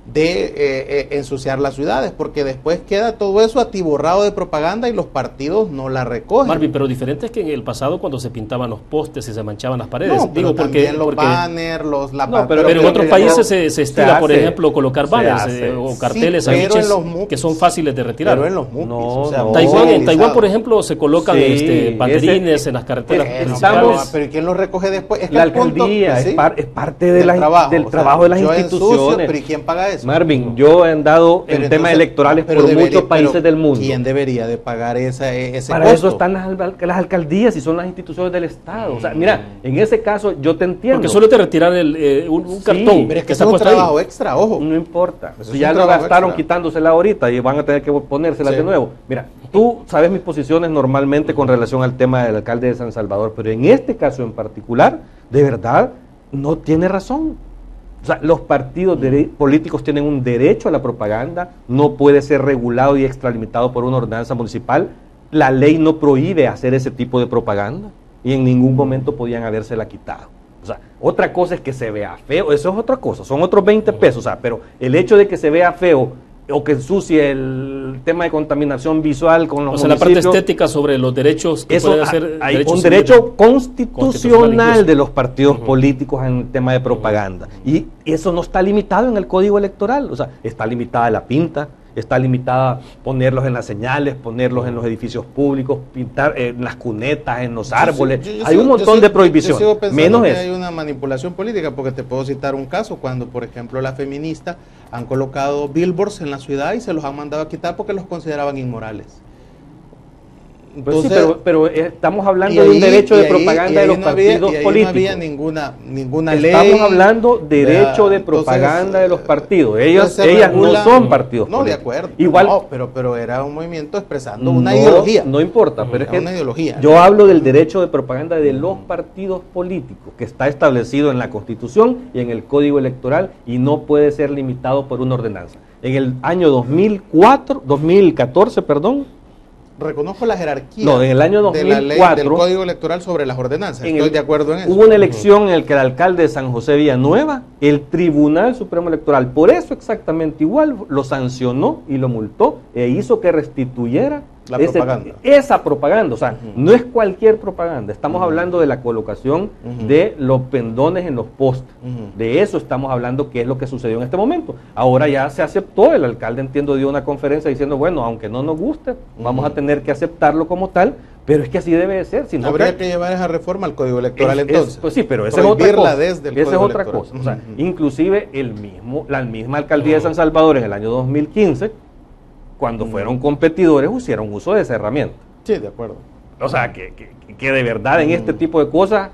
C: de ensuciar las ciudades, porque después queda todo eso atiborrado de propaganda y los partidos no la recogen.
A: Marvin, pero diferente es que en el pasado cuando se pintaban los postes y se manchaban las paredes.
C: No, pero también los banners,
A: pero en otros países se estila, por ejemplo, colocar banners o carteles,
C: sí,
A: que son fáciles de retirar.
C: Pero en los MUPIs,
A: en Taiwán, por ejemplo, se colocan banderines en las carreteras principales.
C: Pero ¿quién los recoge después? Es que
B: la alcaldía es parte del trabajo de las instituciones.
C: Pero ¿y quién paga eso?
B: Marvin, yo he andado en temas electorales por muchos países del mundo.
C: ¿Quién debería de pagar ese
B: Para
C: costo?
B: eso están las alcaldías y son las instituciones del Estado. O sea, mira, en ese caso yo te entiendo.
A: Porque solo te retiran un cartón.
C: Pero es que es un trabajo extra, ojo.
B: No importa. Si ya lo gastaron extra, quitándosela ahorita y van a tener que ponérsela de nuevo. Mira, tú sabes mis posiciones normalmente con relación al tema del alcalde de San Salvador, pero en este caso en particular, de verdad, no tiene razón. O sea, los partidos políticos tienen un derecho a la propaganda, no puede ser regulado y extralimitado por una ordenanza municipal. La ley no prohíbe hacer ese tipo de propaganda y en ningún momento podían habérsela quitado. O sea, otra cosa es que se vea feo, eso es otra cosa, son otros 20 pesos, o sea, pero el hecho de que se vea feo o que ensucie el tema de contaminación visual con los
A: la parte estética sobre los derechos que pueden hacer.
B: Hay un derecho constitucional de los partidos políticos en el tema de propaganda. Y eso no está limitado en el Código Electoral. O sea, está limitada la pinta, está limitada ponerlos en las señales, ponerlos en los edificios públicos, pintar en las cunetas, en los árboles. Hay un montón de prohibiciones.
C: Yo sigo pensando
B: menos
C: que
B: eso.
C: Hay una manipulación política, porque te puedo citar un caso cuando, por ejemplo, las feministas han colocado billboards en la ciudad y se los han mandado a quitar porque los consideraban inmorales.
B: Entonces, sí, pero estamos hablando de un derecho de propaganda de los partidos políticos.
C: No había ninguna ley.
B: Estamos hablando de derecho de propaganda de los partidos. Ellas no son partidos políticos.
C: No, de acuerdo.
B: Igual,
C: no, pero era un movimiento expresando una ideología.
B: No importa, pero es que
C: una ideología.
B: Yo hablo del derecho de propaganda de los partidos políticos, que está establecido en la Constitución y en el Código Electoral y no puede ser limitado por una ordenanza. En el año 2014,
C: reconozco la jerarquía
B: en el año 2004,
C: de la ley del Código Electoral sobre las ordenanzas. Estoy de acuerdo en eso.
B: Hubo una elección en la que el alcalde de San José Villanueva, el Tribunal Supremo Electoral, por eso exactamente igual, lo sancionó y lo multó e hizo que restituyera esa propaganda. O sea, no es cualquier propaganda. Estamos hablando de la colocación de los pendones en los postes. De eso estamos hablando, que es lo que sucedió en este momento. Ahora ya se aceptó, el alcalde, entiendo, dio una conferencia diciendo, bueno, aunque no nos guste, vamos a tener que aceptarlo como tal, pero es que así debe de ser. Sino
C: habría que llevar esa reforma al Código Electoral entonces.
B: Pues sí, pero esa es otra cosa. Esa es otra cosa. O sea, inclusive la misma alcaldía de San Salvador en el año 2015, cuando fueron competidores, hicieron uso de esa herramienta.
C: Sí, de acuerdo.
B: O sea, que de verdad en este tipo de cosas,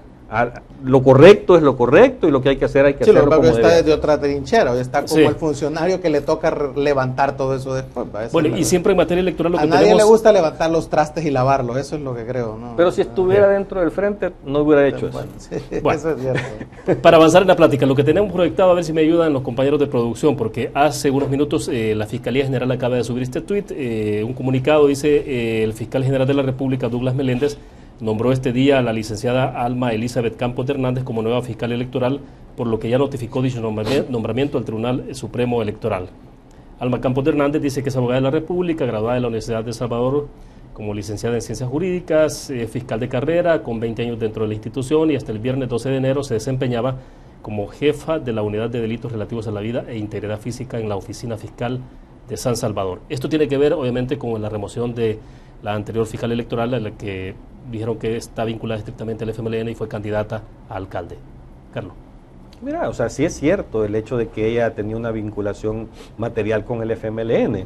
B: lo correcto es lo correcto y lo que hay que hacer hay que hacerlo como
C: está desde otra trinchera, está como el funcionario que le toca levantar todo eso después.
A: Bueno, y siempre en materia electoral lo
C: a nadie le gusta levantar los trastes y lavarlos, eso es lo que creo, ¿no?
B: Pero si estuviera dentro del frente, no hubiera hecho eso.
C: Bueno, eso es cierto.
A: Para avanzar en la plática, lo que tenemos proyectado, a ver si me ayudan los compañeros de producción, porque hace unos minutos la Fiscalía General acaba de subir este tuit, un comunicado, dice el fiscal general de la República, Douglas Meléndez, nombró este día a la licenciada Alma Elizabeth Campos de Hernández como nueva fiscal electoral, por lo que ya notificó dicho nombramiento al Tribunal Supremo Electoral. Alma Campos de Hernández dice que es abogada de la República, graduada de la Universidad de El Salvador como licenciada en Ciencias Jurídicas, fiscal de carrera, con 20 años dentro de la institución, y hasta el viernes 12 de enero se desempeñaba como jefa de la Unidad de Delitos Relativos a la Vida e Integridad Física en la Oficina Fiscal de San Salvador. Esto tiene que ver, obviamente, con la remoción de la anterior fiscal electoral, a la que dijeron que está vinculada estrictamente al FMLN y fue candidata a alcalde. Carlos.
B: Mira, o sea, sí es cierto el hecho de que ella tenía una vinculación material con el FMLN,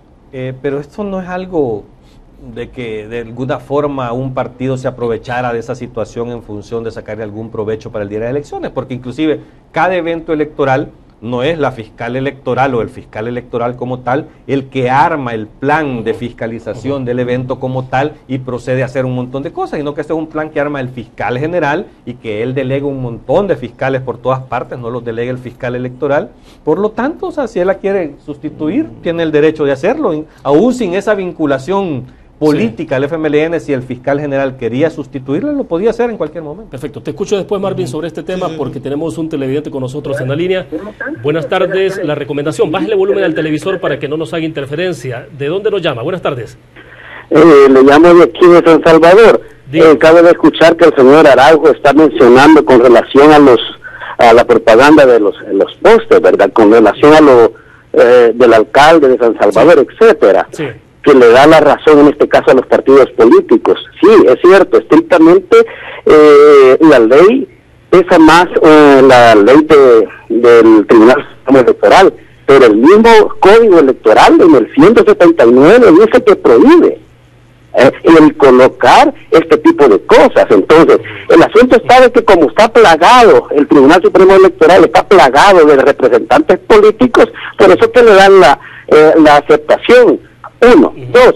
B: pero esto no es algo de que de alguna forma un partido se aprovechara de esa situación en función de sacarle algún provecho para el día de las elecciones, porque inclusive cada evento electoral no es la fiscal electoral o el fiscal electoral como tal el que arma el plan de fiscalización del evento como tal y procede a hacer un montón de cosas, sino que este es un plan que arma el fiscal general y que él delega un montón de fiscales por todas partes, no los delega el fiscal electoral. Por lo tanto, o sea, si él la quiere sustituir, tiene el derecho de hacerlo, aún sin esa vinculación política al FMLN, si el fiscal general quería sustituirlo, lo podía hacer en cualquier momento.
A: Perfecto. Te escucho después, Marvin, sobre este tema, porque tenemos un televidente con nosotros en la línea. Buenas tardes. La recomendación, bájale el volumen al televisor para que no nos haga interferencia. ¿De dónde nos llama? Buenas tardes.
E: Le llamo de aquí de San Salvador. Acabo de escuchar que el señor Araujo está mencionando con relación a la propaganda de los postes, ¿verdad? Con relación a lo del alcalde de San Salvador, etcétera. Sí. Que le da la razón en este caso a los partidos políticos. Sí, es cierto, estrictamente la ley pesa más la ley del Tribunal Supremo Electoral, pero el mismo Código Electoral en el 179 dice que prohíbe el colocar este tipo de cosas. Entonces, el asunto está de que como está plagado, el Tribunal Supremo Electoral está plagado de representantes políticos, por eso que le dan la aceptación. Uno. Dos,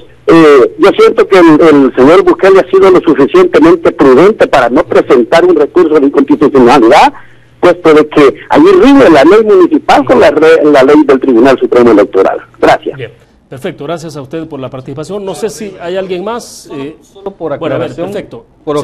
E: yo siento que el señor Bukele ha sido lo suficientemente prudente para no presentar un recurso de inconstitucionalidad, puesto de que allí rige la ley municipal con la ley del Tribunal Supremo Electoral. Gracias.
A: Bien. Perfecto, gracias a usted por la participación. No sé si hay alguien más.
B: Solo por aclaración,
A: bueno, perfecto.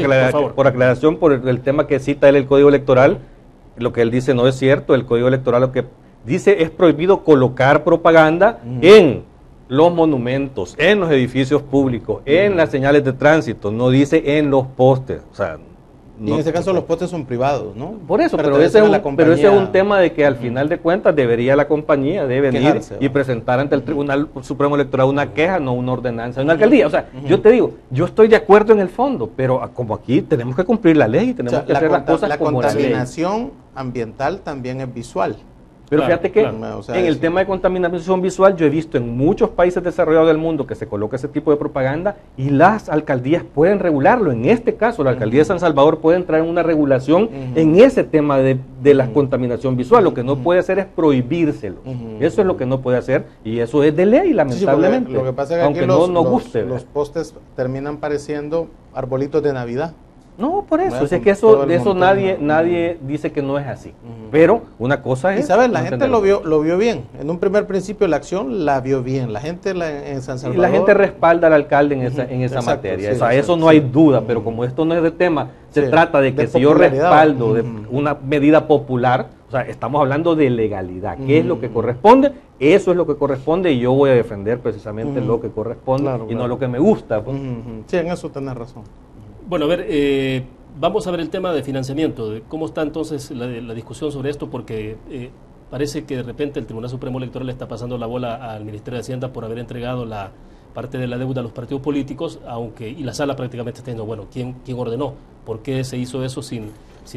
B: Por aclaración, por el tema que cita él, el Código Electoral, lo que él dice no es cierto. El Código Electoral lo que dice es prohibido colocar propaganda en los monumentos, en los edificios públicos, en las señales de tránsito, no dice en los postes. O sea,
C: y en este caso los postes son privados, ¿no?
B: Por eso, pero ese es un tema de que al final de cuentas debería la compañía venir y presentar ante el Tribunal Supremo Electoral una queja, no una ordenanza de una alcaldía. O sea, yo te digo, yo estoy de acuerdo en el fondo, pero como aquí tenemos que cumplir la ley y tenemos que hacer las cosas como la ley.
C: La contaminación ambiental también es visual.
B: Pero fíjate que en el tema de contaminación visual yo he visto en muchos países desarrollados del mundo que se coloca ese tipo de propaganda y las alcaldías pueden regularlo. En este caso, la alcaldía de San Salvador puede entrar en una regulación en ese tema de la contaminación visual. Lo que no puede hacer es prohibírselo. Eso es lo que no puede hacer y eso es de ley, lamentablemente.
C: Lo que pasa es que
B: aunque
C: aquí
B: no nos guste.
C: Los postes terminan pareciendo arbolitos de Navidad.
B: No, por eso, es que eso nadie dice que no es así. Pero una cosa es...
C: Y sabes, la gente lo vio bien. En un primer principio la acción la vio bien. La gente en San Salvador...
B: Y la gente respalda al alcalde en esa materia. Eso no hay duda, pero como esto no es de tema, se trata de que si yo respaldo de una medida popular, o sea, estamos hablando de legalidad. ¿Qué es lo que corresponde? Eso es lo que corresponde y yo voy a defender precisamente lo que corresponde y no lo que me gusta. Pues.
C: Sí, en eso tenés razón.
A: Bueno, a ver, vamos a ver el tema de financiamiento, de cómo está entonces la discusión sobre esto, porque parece que de repente el Tribunal Supremo Electoral le está pasando la bola al Ministerio de Hacienda por haber entregado la parte de la deuda a los partidos políticos, y la sala prácticamente está diciendo, bueno, ¿quién ordenó? ¿Por qué se hizo eso sin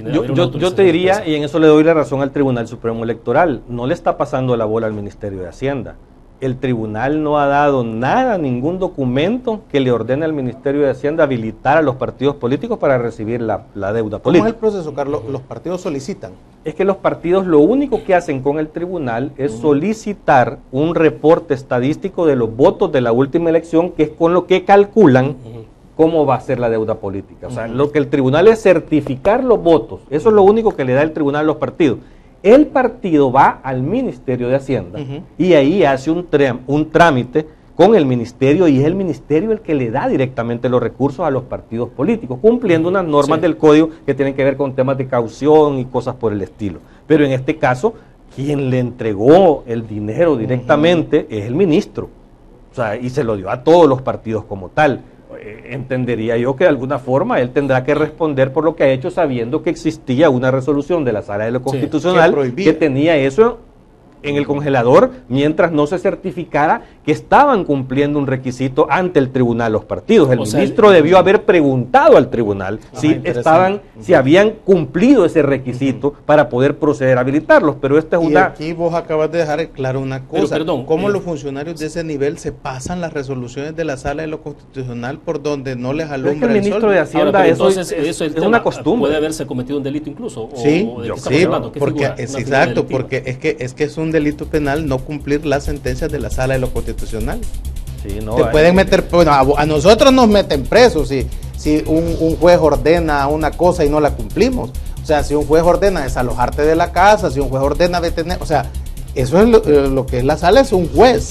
B: yo te diría, y en eso le doy la razón al Tribunal Supremo Electoral, no le está pasando la bola al Ministerio de Hacienda. El tribunal no ha dado nada, ningún documento que le ordene al Ministerio de Hacienda habilitar a los partidos políticos para recibir la deuda política.
C: ¿Cómo es el proceso, Carlos? ¿Los partidos solicitan?
B: Es que los partidos lo único que hacen con el tribunal es solicitar un reporte estadístico de los votos de la última elección, que es con lo que calculan cómo va a ser la deuda política. O sea, lo que el tribunal es certificar los votos. Eso es lo único que le da el tribunal a los partidos. El partido va al Ministerio de Hacienda y ahí hace un trámite con el ministerio y es el ministerio el que le da directamente los recursos a los partidos políticos, cumpliendo unas normas del código que tienen que ver con temas de caución y cosas por el estilo. Pero en este caso, quien le entregó el dinero directamente es el ministro, o sea, y se lo dio a todos los partidos como tal. Entendería yo que de alguna forma él tendrá que responder por lo que ha hecho, sabiendo que existía una resolución de la Sala de lo Constitucional que tenía eso en el congelador mientras no se certificara que estaban cumpliendo un requisito ante el tribunal los partidos. El ministro debió haber preguntado al tribunal si habían cumplido ese requisito para poder proceder a habilitarlos, pero esta es una...
C: Y aquí vos acabas de dejar claro una cosa, cómo los funcionarios de ese nivel se pasan las resoluciones de la Sala de lo Constitucional por donde no les alumbra
B: es que el ministro de Hacienda, eso es una costumbre.
A: ¿Puede haberse cometido un delito incluso?
C: Sí, porque es un delito penal no cumplir las sentencias de la Sala de lo Constitucional.
B: Sí, no,
C: te pueden meter, bueno, a nosotros nos meten presos si un juez ordena una cosa y no la cumplimos. O sea, si un juez ordena desalojarte de la casa, si un juez ordena detener, o sea, eso es lo que es la sala, es un juez.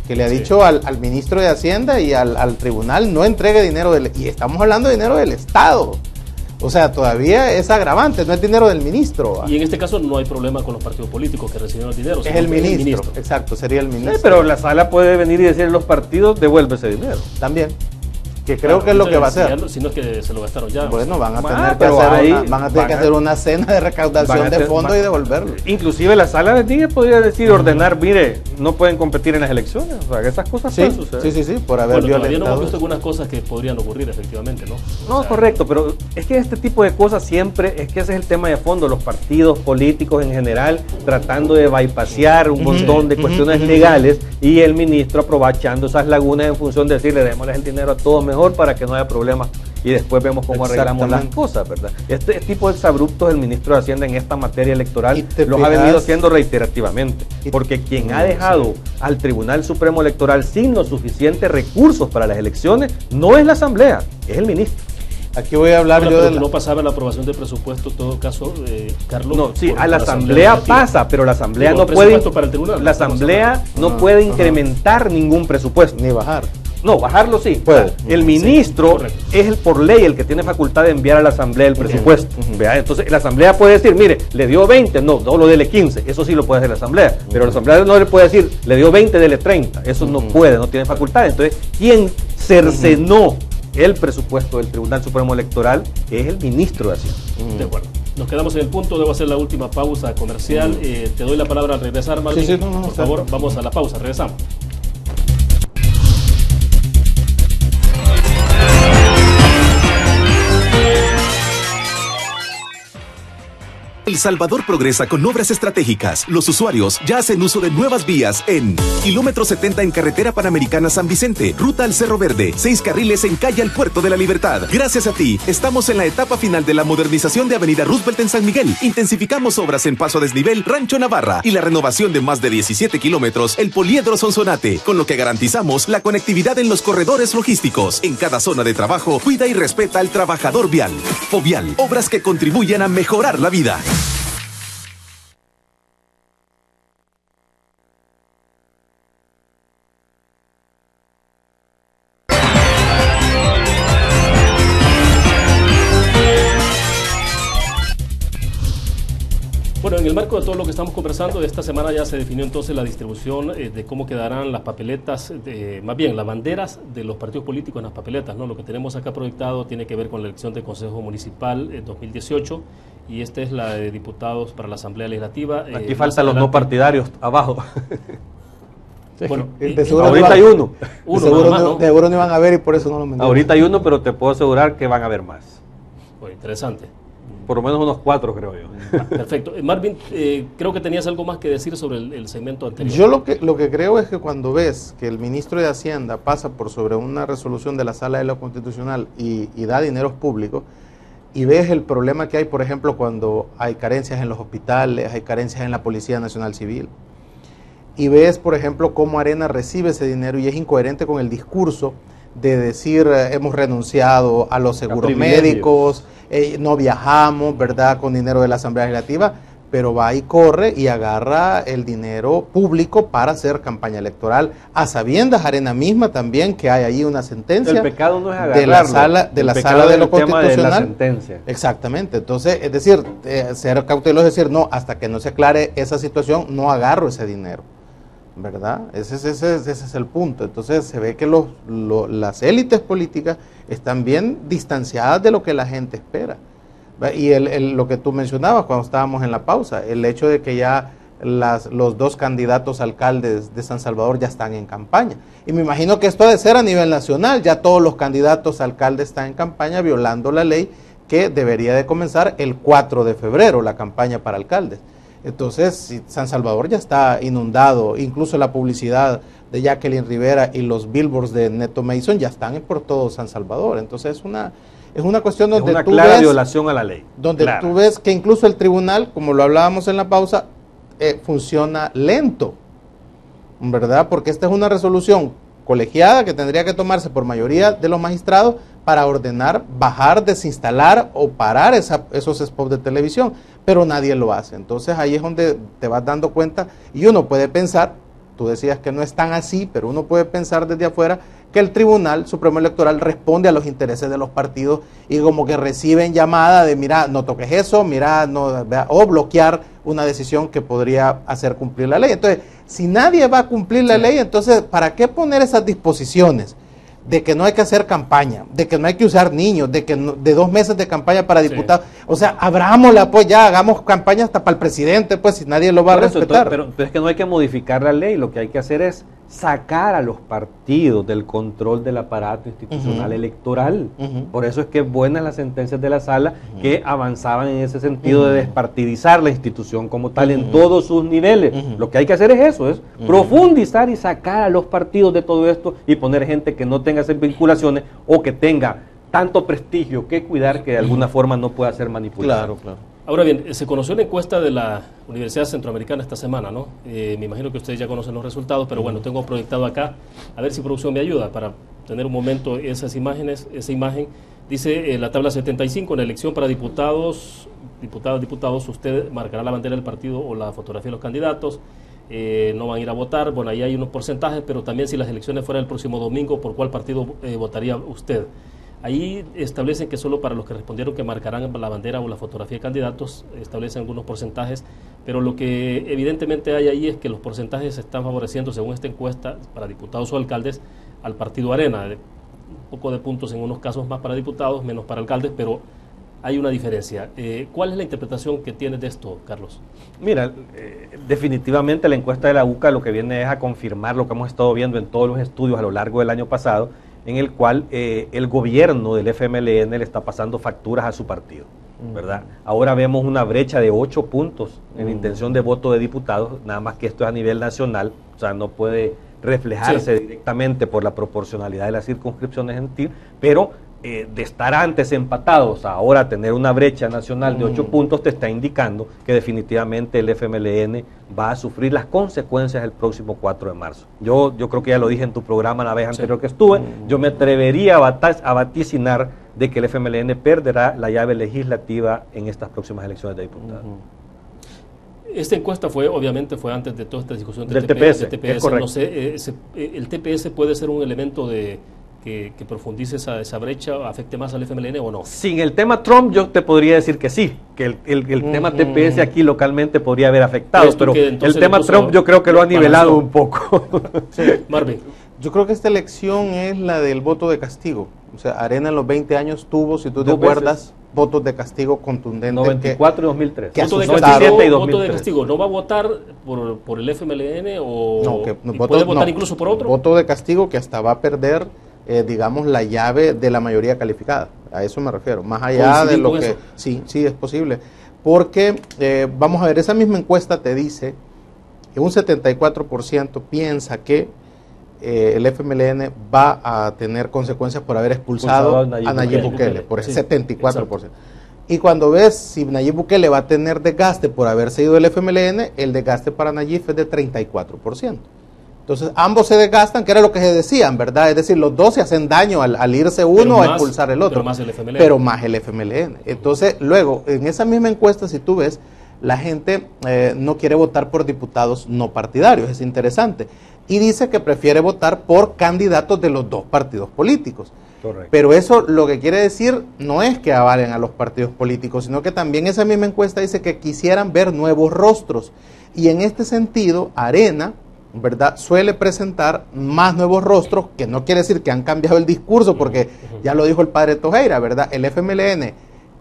C: que le ha dicho al ministro de Hacienda y al tribunal no entregue dinero y estamos hablando de dinero del Estado. O sea, todavía es agravante, no es dinero del ministro.
A: Y en este caso no hay problema con los partidos políticos que reciben el dinero.
C: Es el ministro, exacto, sería el ministro.
B: Sí, pero la sala puede venir y decirle a los partidos, devuelve ese dinero.
C: También. Que creo que es lo que va a hacer.
A: Si no es que se lo gastaron ya.
C: Bueno, van a tener que hacer una cena de recaudación de fondos y devolverlo.
B: Inclusive la sala de Díaz podría decir, ordenar, mire, no pueden competir en las elecciones. O sea, que esas cosas pueden suceder.
C: Sí, por haber violentado.
A: Todavía no hemos visto algunas cosas que podrían ocurrir, efectivamente, ¿no?
B: No, correcto, pero es que este tipo de cosas siempre, es que ese es el tema de fondo, los partidos políticos en general tratando de bypassear un montón de cuestiones legales y el ministro aprovechando esas lagunas en función de decirle, démosles el dinero a todos mejor para que no haya problemas y después vemos cómo arreglamos las cosas, ¿verdad? Este tipo de exabruptos del ministro de Hacienda en esta materia electoral los ha venido haciendo reiterativamente, porque quien ha dejado al Tribunal Supremo Electoral sin los suficientes recursos para las elecciones no es la Asamblea, es el ministro.
C: Aquí voy a hablar yo de
A: no pasaba la aprobación del presupuesto, en todo caso, Carlos.
B: No, sí, a la Asamblea pasa, pero la Asamblea no puede.
A: Para el tribunal,
B: la Asamblea no puede incrementar ningún presupuesto.
C: Ni bajar.
B: No, bajarlo sí. Puede. El ministro es por ley el que tiene facultad de enviar a la Asamblea el presupuesto. ¿Vea? Entonces la Asamblea puede decir, mire, le dio 20, no lo dele 15. Eso sí lo puede hacer la Asamblea. Pero la Asamblea no le puede decir, le dio 20, dele 30. Eso no puede, no tiene facultad. Entonces, quien cercenó el presupuesto del Tribunal Supremo Electoral es el ministro de Hacienda.
A: De acuerdo. Nos quedamos en el punto, debo hacer la última pausa comercial. Te doy la palabra al regresar, Martín. Por favor, vamos a la pausa, regresamos.
D: El Salvador progresa con obras estratégicas. Los usuarios ya hacen uso de nuevas vías en kilómetro 70 en carretera Panamericana San Vicente, ruta al Cerro Verde, 6 carriles en calle al Puerto de la Libertad. Gracias a ti, estamos en la etapa final de la modernización de Avenida Roosevelt en San Miguel. Intensificamos obras en Paso a Desnivel, Rancho Navarra y la renovación de más de 17 kilómetros, el Poliedro Sonsonate, con lo que garantizamos la conectividad en los corredores logísticos. En cada zona de trabajo, cuida y respeta al trabajador vial. Fovial, obras que contribuyen a mejorar la vida.
A: Bueno, en el marco de todo lo que estamos conversando, esta semana ya se definió entonces la distribución de cómo quedarán las papeletas, más bien las banderas de los partidos políticos en las papeletas, ¿no? Lo que tenemos acá proyectado tiene que ver con la elección del Consejo Municipal 2018 y esta es la de diputados para la Asamblea Legislativa.
B: Aquí faltan los no partidarios abajo.
A: Bueno,
B: ahorita hay uno.
C: Seguro no iban a ver y por eso no lo mencioné.
B: Ahorita hay uno, pero te puedo asegurar que van a haber más.
A: Bueno, interesante.
B: Por lo menos unos 4, creo yo.
A: Perfecto. Marvin, creo que tenías algo más que decir sobre el segmento anterior.
C: Yo lo que creo es que cuando ves que el ministro de Hacienda pasa por sobre una resolución de la Sala de lo Constitucional y da dineros públicos, y ves el problema que hay, por ejemplo, cuando hay carencias en los hospitales, hay carencias en la Policía Nacional Civil, y ves, por ejemplo, cómo Arena recibe ese dinero y es incoherente con el discurso de decir hemos renunciado a los seguros médicos, no viajamos, ¿verdad?, con dinero de la Asamblea Legislativa, pero va y corre y agarra el dinero público para hacer campaña electoral, a sabiendas Arena misma también que hay ahí una sentencia.
B: El pecado no es agarrarlo,
C: de la sala de lo constitucional.
B: De la sentencia.
C: Exactamente, entonces, es decir, ser cauteloso, es decir, no, hasta que no se aclare esa situación, no agarro ese dinero, ¿verdad? Ese es el punto. Entonces se ve que las élites políticas están bien distanciadas de lo que la gente espera. Y lo que tú mencionabas cuando estábamos en la pausa, el hecho de que ya los dos candidatos alcaldes de San Salvador ya están en campaña. Y me imagino que esto ha de ser a nivel nacional, ya todos los candidatos alcaldes están en campaña violando la ley que debería de comenzar el 4 de febrero, la campaña para alcaldes. Entonces, si San Salvador ya está inundado, incluso la publicidad de Jacqueline Rivera y los billboards de Neto Mason ya están por todo San Salvador. Entonces, es una cuestión donde
B: tú clara ves violación a la ley.
C: Donde tú ves que incluso el tribunal, como lo hablábamos en la pausa, funciona lento, ¿verdad? Porque esta es una resolución colegiada que tendría que tomarse por mayoría de los magistrados para ordenar, bajar, desinstalar o parar esos spots de televisión, pero nadie lo hace. Entonces ahí es donde te vas dando cuenta y uno puede pensar, tú decías que no es tan así, pero uno puede pensar desde afuera que el Tribunal Supremo Electoral responde a los intereses de los partidos y como que reciben llamada de mira, no toques eso, mira, no, o bloquear una decisión que podría hacer cumplir la ley. Entonces, si nadie va a cumplir la ley, entonces, ¿para qué poner esas disposiciones? De que no hay que hacer campaña, de que no hay que usar niños, de que de 2 meses de campaña para diputados. O sea, abrámosla, pues ya, hagamos campaña hasta para el presidente, pues si nadie lo va a respetar.
B: Pero es que no hay que modificar la ley, lo que hay que hacer es sacar a los partidos del control del aparato institucional electoral. Por eso es que buenas las sentencias de la sala que avanzaban en ese sentido de despartidizar la institución como tal en todos sus niveles. Lo que hay que hacer es eso, es profundizar y sacar a los partidos de todo esto y poner gente que no tenga esas vinculaciones o que tenga tanto prestigio que cuidar que de alguna forma no pueda ser manipulado.
C: Claro, claro.
A: Ahora bien, se conoció la encuesta de la Universidad Centroamericana esta semana, ¿no? Me imagino que ustedes ya conocen los resultados, pero bueno, tengo proyectado acá, a ver si producción me ayuda para tener un momento esas imágenes. Esa imagen dice la tabla 75, en la elección para diputados, usted marcará la bandera del partido o la fotografía de los candidatos, no van a ir a votar, bueno, ahí hay unos porcentajes, pero también si las elecciones fueran el próximo domingo, ¿por cuál partido votaría usted? Ahí establecen que solo para los que respondieron que marcarán la bandera o la fotografía de candidatos, establecen algunos porcentajes, pero lo que evidentemente hay ahí es que los porcentajes están favoreciendo, según esta encuesta, para diputados o alcaldes, al partido Arena. Un poco de puntos en unos casos más para diputados, menos para alcaldes, pero hay una diferencia. ¿Cuál es la interpretación que tienes de esto, Carlos?
B: Mira, definitivamente la encuesta de la UCA lo que viene es a confirmar lo que hemos estado viendo en todos los estudios a lo largo del año pasado, en el cual el gobierno del FMLN le está pasando facturas a su partido, ¿verdad? Ahora vemos una brecha de 8 puntos en la intención de voto de diputados, nada más que esto es a nivel nacional, o sea, no puede reflejarse directamente por la proporcionalidad de las circunscripciones en TIR, pero de estar antes empatados, ahora tener una brecha nacional de 8 puntos te está indicando que definitivamente el FMLN va a sufrir las consecuencias el próximo 4 de marzo. Yo creo que ya lo dije en tu programa la vez anterior que estuve, yo me atrevería a vaticinar de que el FMLN perderá la llave legislativa en estas próximas elecciones de diputados.
A: Esta encuesta obviamente fue antes de toda esta discusión
B: del TPS.
A: Es correcto. No sé, el TPS puede ser un elemento que profundice esa brecha, afecte más al FMLN o no.
B: Sin el tema Trump yo te podría decir que sí, que el tema TPS aquí localmente podría haber afectado, pero el tema Trump yo creo que lo ha nivelado un poco.
A: Sí, Marvin.
C: Yo creo que esta elección es la del voto de castigo. O sea, Arena en los 20 años tuvo, si tú te acuerdas, votos de castigo contundentes.
B: 94 y 2003.
A: Voto de castigo. ¿No va a votar por el FMLN o
C: no,
A: puede votar incluso por otro?
C: Voto de castigo que hasta va a perder, digamos, la llave de la mayoría calificada. A eso me refiero. Más allá de lo que... Sí, es posible. Porque, vamos a ver, esa misma encuesta te dice que un 74% piensa que el FMLN va a tener consecuencias por haber expulsado a Nayib Bukele, por ese 74%. Exacto. Y cuando ves si Nayib Bukele va a tener desgaste por haberse ido del FMLN, el desgaste para Nayib es de 34%. Entonces ambos se desgastan, que era lo que se decían, ¿verdad? Es decir, los dos se hacen daño al irse uno o a expulsar el otro. Pero más el FMLN. Entonces, luego, en esa misma encuesta, si tú ves, la gente no quiere votar por diputados no partidarios, es interesante. Y dice que prefiere votar por candidatos de los dos partidos políticos.
B: Correcto.
C: Pero eso lo que quiere decir no es que avalen a los partidos políticos, sino que también esa misma encuesta dice que quisieran ver nuevos rostros. Y en este sentido, Arena, ¿verdad?, suele presentar más nuevos rostros, que no quiere decir que han cambiado el discurso, porque ya lo dijo el padre Tojeira, ¿verdad? El FMLN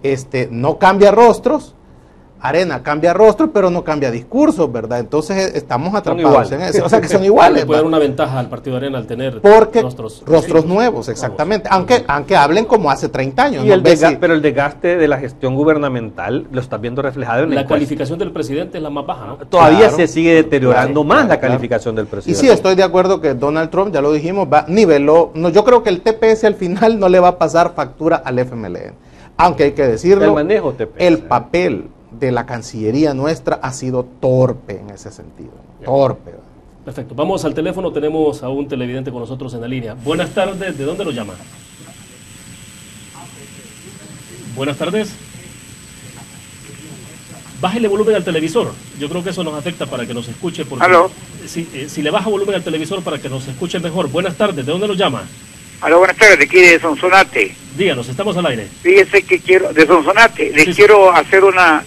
C: no cambia rostros, Arena cambia rostros, pero no cambia discursos, ¿verdad? Entonces estamos atrapados en eso. O sea, que son iguales.
A: Puede dar una ventaja al partido Arena al tener
C: rostros nuevos, exactamente. Aunque hablen como hace 30 años.
B: Pero el desgaste de la gestión gubernamental lo estás viendo reflejado en
A: la calificación del presidente es la más baja, ¿no?
B: Todavía se sigue deteriorando más la calificación del presidente.
C: Y sí, estoy de acuerdo que Donald Trump, ya lo dijimos, niveló. No, yo creo que el TPS al final no le va a pasar factura al FMLN. Aunque hay que decirlo,
B: el manejo TPS,
C: el papel de la Cancillería nuestra ha sido torpe en ese sentido. Torpe.
A: Perfecto. Vamos al teléfono. Tenemos a un televidente con nosotros en la línea. Buenas tardes. ¿De dónde lo llama? Buenas tardes. Bájele volumen al televisor. Yo creo que eso nos afecta para que nos escuche. Porque
F: ¿Aló?
A: Si le baja volumen al televisor para que nos escuche mejor. Buenas tardes, ¿de dónde nos llama?
F: Aló, buenas tardes, de aquí de Sonsonate.
A: Díganos, estamos al aire.
F: Fíjese que quiero, de Sonsonate, les quiero hacer una...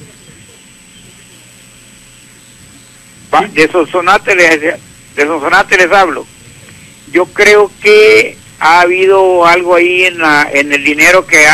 F: De Sonsonate les hablo. Yo creo que ha habido algo ahí en el dinero que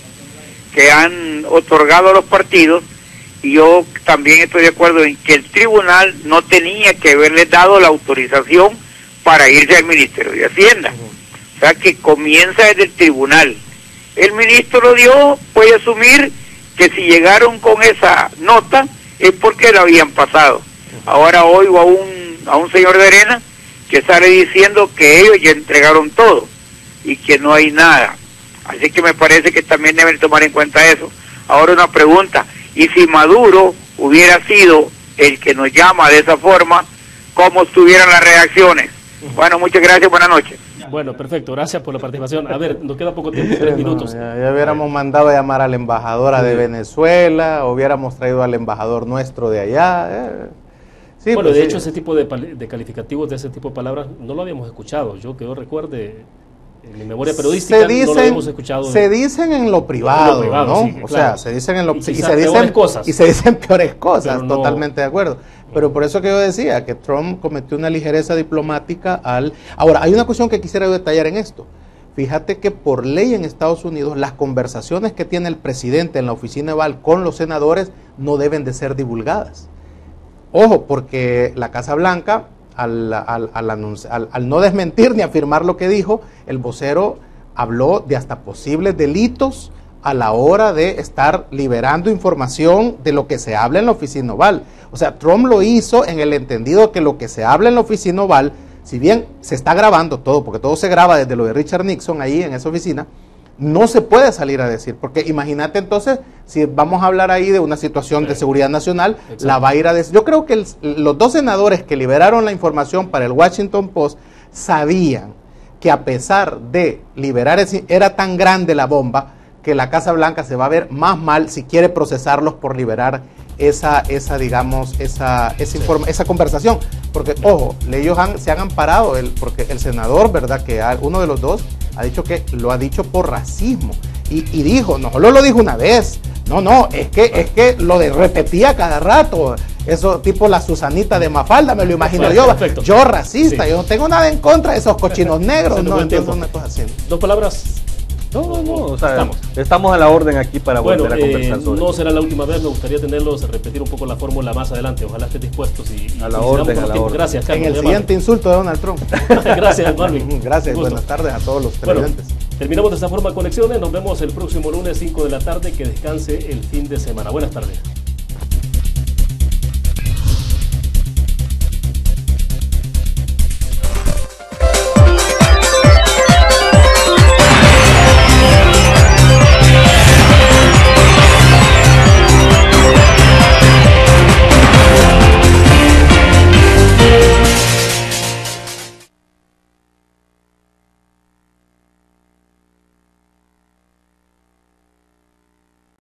F: han otorgado a los partidos, y yo también estoy de acuerdo en que el tribunal no tenía que haberles dado la autorización para irse al Ministerio de Hacienda. O sea, que comienza desde el tribunal. El ministro lo dio, puede asumir que si llegaron con esa nota es porque la habían pasado. Ahora oigo a un señor de Arena que sale diciendo que ellos ya entregaron todo y que no hay nada. Así que me parece que también deben tomar en cuenta eso. Ahora una pregunta, y si Maduro hubiera sido el que nos llama de esa forma, ¿cómo estuvieran las reacciones? Bueno, muchas gracias, buenas noches.
A: Bueno, perfecto, gracias por la participación. A ver, nos queda poco tiempo, 3 minutos.
C: Ya hubiéramos mandado a llamar a la embajadora de Venezuela, hubiéramos traído al embajador nuestro de allá. Sí,
A: bueno,
C: pues,
A: de hecho, ese tipo de calificativos, de ese tipo de palabras, no lo habíamos escuchado. Yo que yo recuerde, en mi memoria periodística, no lo habíamos escuchado.
C: Se dicen en lo privado, ¿no?
A: Sí,
C: o
A: claro.
C: sea, se dicen en lo
A: y se dicen
C: cosas. Y se dicen peores cosas,
A: no,
C: totalmente de acuerdo. Pero por eso que yo decía que Trump cometió una ligereza diplomática al... Ahora, hay una cuestión que quisiera yo detallar en esto. Fíjate que por ley en Estados Unidos, las conversaciones que tiene el presidente en la oficina Oval con los senadores no deben de ser divulgadas. Ojo, porque la Casa Blanca, al no desmentir ni afirmar lo que dijo, el vocero habló de hasta posibles delitos a la hora de estar liberando información de lo que se habla en la oficina Oval. O sea, Trump lo hizo en el entendido que lo que se habla en la oficina Oval, si bien se está grabando todo, porque todo se graba desde lo de Richard Nixon ahí en esa oficina, no se puede salir a decir, porque imagínate entonces, si vamos a hablar ahí de una situación de seguridad nacional, exacto, la va a ir a decir. Yo creo que los dos senadores que liberaron la información para el Washington Post sabían que a pesar de liberar, era tan grande la bomba que la Casa Blanca se va a ver más mal si quiere procesarlos por liberar esa conversación, porque ojo, ellos se han amparado, porque el senador, verdad, que uno de los dos ha dicho que lo ha dicho por racismo, y dijo, no solo lo dijo una vez, no, es que lo repetía cada rato, eso tipo la Susanita de Mafalda, me lo imagino yo, perfecto. Yo racista, sí, yo no tengo nada en contra de esos cochinos negros, no, entonces una cosa así.
A: Dos palabras.
B: No, o sea, estamos a la orden aquí para volver a conversar sobre
A: no será la última vez, me gustaría tenerlos, repetir un poco la fórmula más adelante, ojalá estés dispuestos
B: a la orden.
A: Gracias, Carlos.
C: En el siguiente insulto de Donald Trump.
A: Gracias, Marvin.
C: Gracias, buenas tardes a todos los televidentes.
A: Terminamos de esta forma Conexiones, nos vemos el próximo lunes 5 de la tarde, que descanse el fin de semana. Buenas tardes.